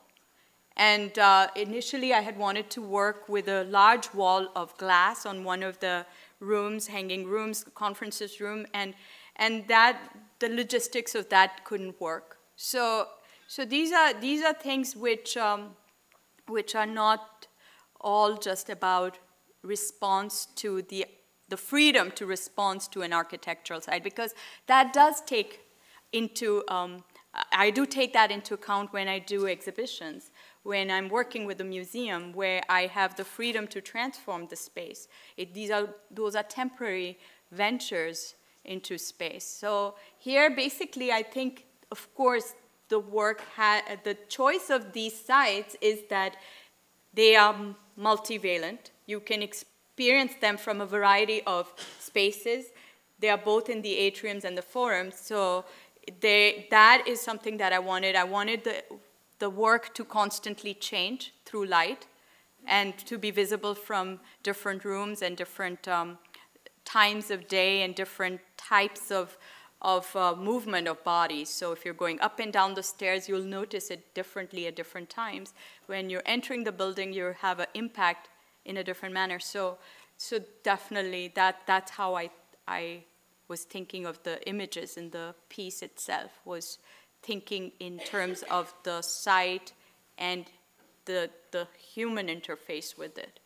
And uh, initially I had wanted to work with a large wall of glass on one of the rooms, hanging rooms, conferences room, and, and that, the logistics of that couldn't work. So, so these are, these are things which, um, which are not all just about response to the the freedom to respond to an architectural site, because that does take into, um, I do take that into account when I do exhibitions, when I'm working with a museum where I have the freedom to transform the space. It, these are, those are temporary ventures into space. So here, basically, I think, of course, the work, ha the choice of these sites is that they are multivalent. You can experience experience them from a variety of spaces. They are both in the atriums and the forums, so they, that is something that I wanted. I wanted the, the work to constantly change through light and to be visible from different rooms and different um, times of day and different types of, of uh, movement of bodies. So if you're going up and down the stairs, you'll notice it differently at different times. When you're entering the building, you have an impact in a different manner. So, so definitely that, that's how I, I was thinking of the images in the piece itself, was thinking in terms of the site and the, the human interface with it.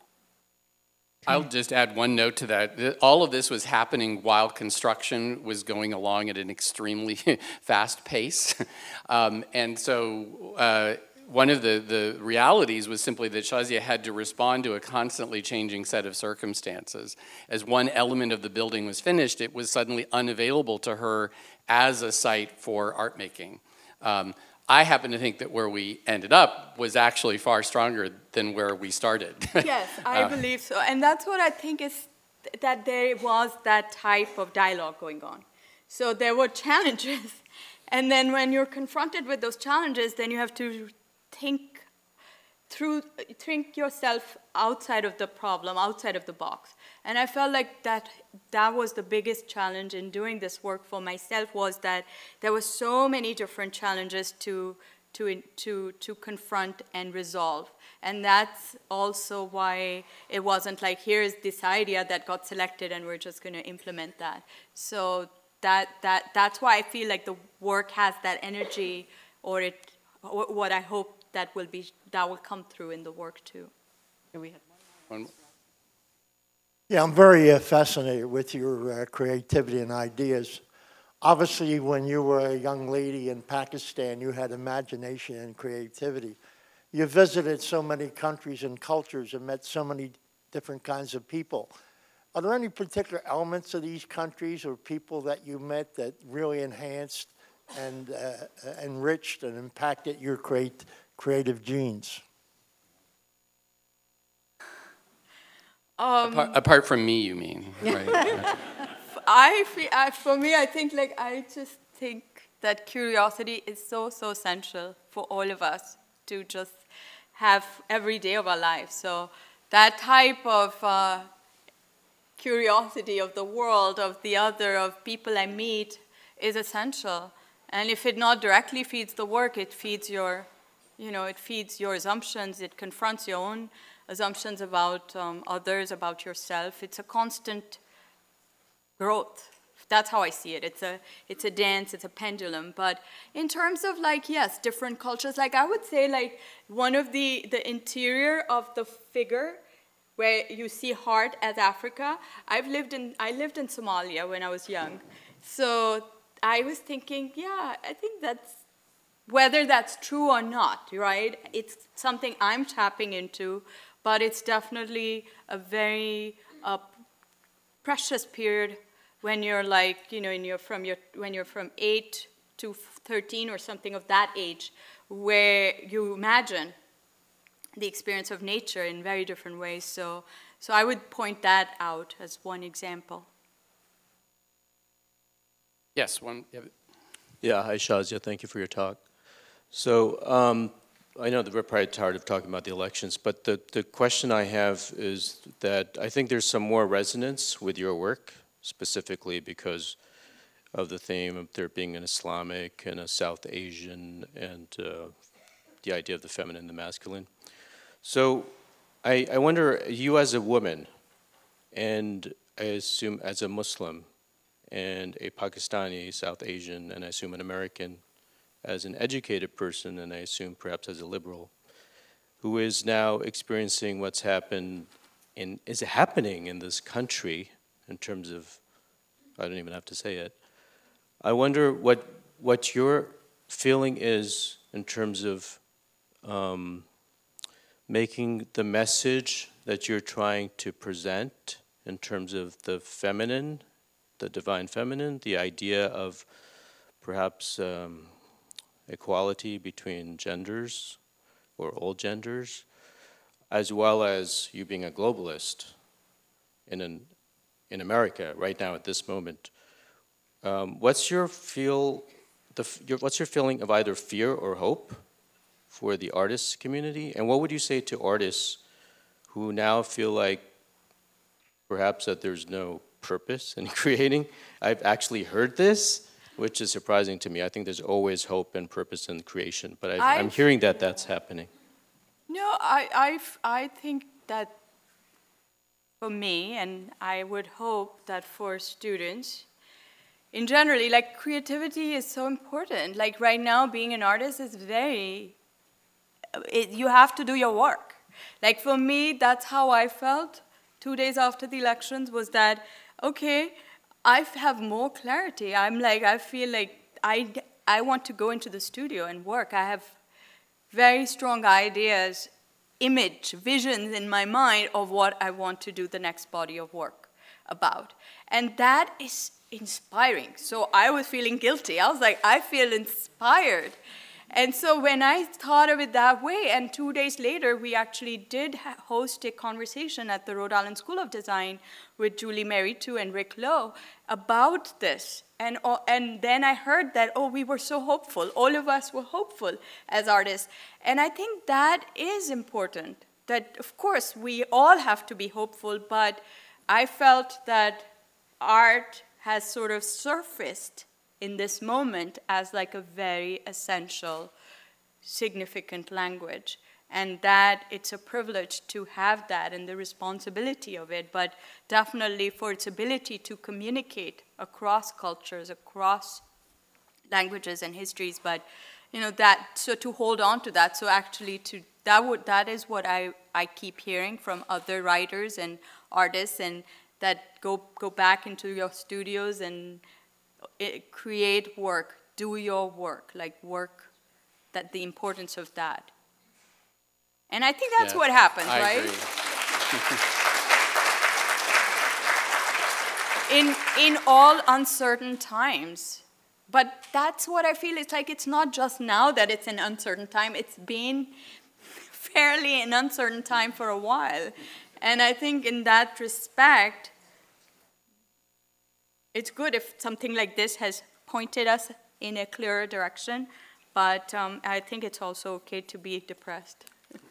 I'll just add one note to that. All of this was happening while construction was going along at an extremely fast pace. Um, and so, uh, one of the, the realities was simply that Shahzia had to respond to a constantly changing set of circumstances. As one element of the building was finished, it was suddenly unavailable to her as a site for art making. Um, I happen to think that where we ended up was actually far stronger than where we started. Yes, I uh, believe so. And that's what I think is th that there was that type of dialogue going on. So there were challenges. And then when you're confronted with those challenges, then you have to think through, think yourself outside of the problem, outside of the box. And I felt like that, that was the biggest challenge in doing this work for myself, was that there were so many different challenges to, to, to, to confront and resolve. And that's also why it wasn't like, here's this idea that got selected and we're just going to implement that. So that, that, that's why I feel like the work has that energy, or it, what I hope that will be, that will come through in the work too. And we had one more. Yeah, I'm very uh, fascinated with your uh, creativity and ideas. Obviously, when you were a young lady in Pakistan, you had imagination and creativity. You visited so many countries and cultures and met so many different kinds of people. Are there any particular elements of these countries or people that you met that really enhanced and uh, enriched and impacted your create, creative genes? Um, apart, apart from me, you mean, right? I feel, I, for me, I think like, I just think that curiosity is so, so essential for all of us to just have every day of our lives. So that type of uh, curiosity of the world, of the other, of people I meet is essential. And if it not directly feeds the work, it feeds your, you know, it feeds your assumptions, it confronts your own assumptions about um, others, about yourself. It's a constant growth. That's how I see it. It's a, it's a dance, it's a pendulum. But in terms of like, yes, different cultures, like I would say like one of the, the interior of the figure where you see heart as Africa, I've lived in, I lived in Somalia when I was young. So I was thinking, yeah, I think that's, whether that's true or not, right? It's something I'm tapping into, but it's definitely a very uh, precious period when you're like, you know, in your, from your, when you're from eight to thirteen or something of that age, where you imagine the experience of nature in very different ways. So, so I would point that out as one example. Yes, one. Yeah. Yeah, hi Shahzia, thank you for your talk. So um, I know that we're probably tired of talking about the elections, but the, the question I have is that I think there's some more resonance with your work, specifically because of the theme of there being an Islamic and a South Asian and uh, the idea of the feminine and the masculine. So I, I wonder, you as a woman, and I assume as a Muslim, and a Pakistani, South Asian, and I assume an American, as an educated person, and I assume perhaps as a liberal, who is now experiencing what's happened in, is happening in this country in terms of, I don't even have to say it. I wonder what, what your feeling is in terms of um, making the message that you're trying to present in terms of the feminine, the divine feminine, the idea of perhaps um, equality between genders or all genders, as well as you being a globalist in, an, in America right now at this moment. Um, what's your feel, the, your, what's your feeling of either fear or hope for the artists community? And what would you say to artists who now feel like perhaps that there's no purpose in creating? I've actually heard this, which is surprising to me. I think there's always hope and purpose in creation, but I've, I'm hearing that that's happening. No, I, I've, I think that for me, and I would hope that for students, in generally, like creativity is so important. Like right now, being an artist is very, it, you have to do your work. Like for me, that's how I felt two days after the elections, was that, okay, I have more clarity. I'm like, I feel like I, I want to go into the studio and work. I have very strong ideas, image, visions in my mind of what I want to do the next body of work about. And that is inspiring. So I was feeling guilty. I was like, I feel inspired. And so when I thought of it that way, and two days later, we actually did host a conversation at the Rhode Island School of Design with Julie Meritu and Rick Lowe about this. And, and then I heard that, oh, we were so hopeful. All of us were hopeful as artists. And I think that is important, that, of course, we all have to be hopeful, but I felt that art has sort of surfaced in this moment as like a very essential, significant language. And that it's a privilege to have that and the responsibility of it, but definitely for its ability to communicate across cultures, across languages and histories, but you know, that, so to hold on to that, so actually to, that would, that is what I, I keep hearing from other writers and artists, and that go, go back into your studios and it, create work, do your work, like work, that the importance of that. And I think that's yeah, what happens, I right? Agree. in, in all uncertain times. But that's what I feel. It's like it's not just now that it's an uncertain time. It's been fairly an uncertain time for a while. And I think in that respect, it's good if something like this has pointed us in a clearer direction. But um, I think it's also okay to be depressed.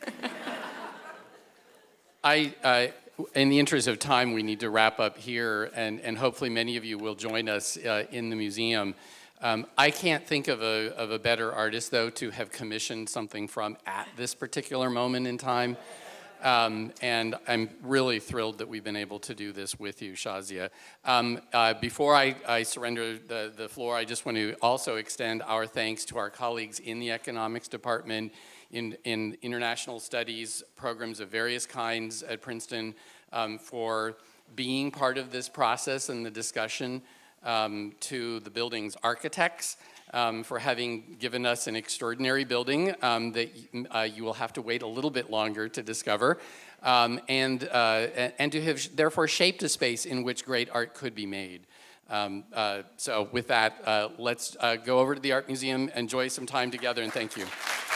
I, uh, in the interest of time, we need to wrap up here, and, and hopefully many of you will join us uh, in the museum. Um, I can't think of a, of a better artist, though, to have commissioned something from at this particular moment in time. Um, and I'm really thrilled that we've been able to do this with you, Shahzia. Um, uh, before I, I surrender the, the floor, I just want to also extend our thanks to our colleagues in the economics department, in, in international studies programs of various kinds at Princeton, um, for being part of this process and the discussion, um, to the building's architects, Um, for having given us an extraordinary building um, that uh, you will have to wait a little bit longer to discover, um, and, uh, and to have therefore shaped a space in which great art could be made. Um, uh, so with that, uh, let's uh, go over to the Art Museum, enjoy some time together, and thank you.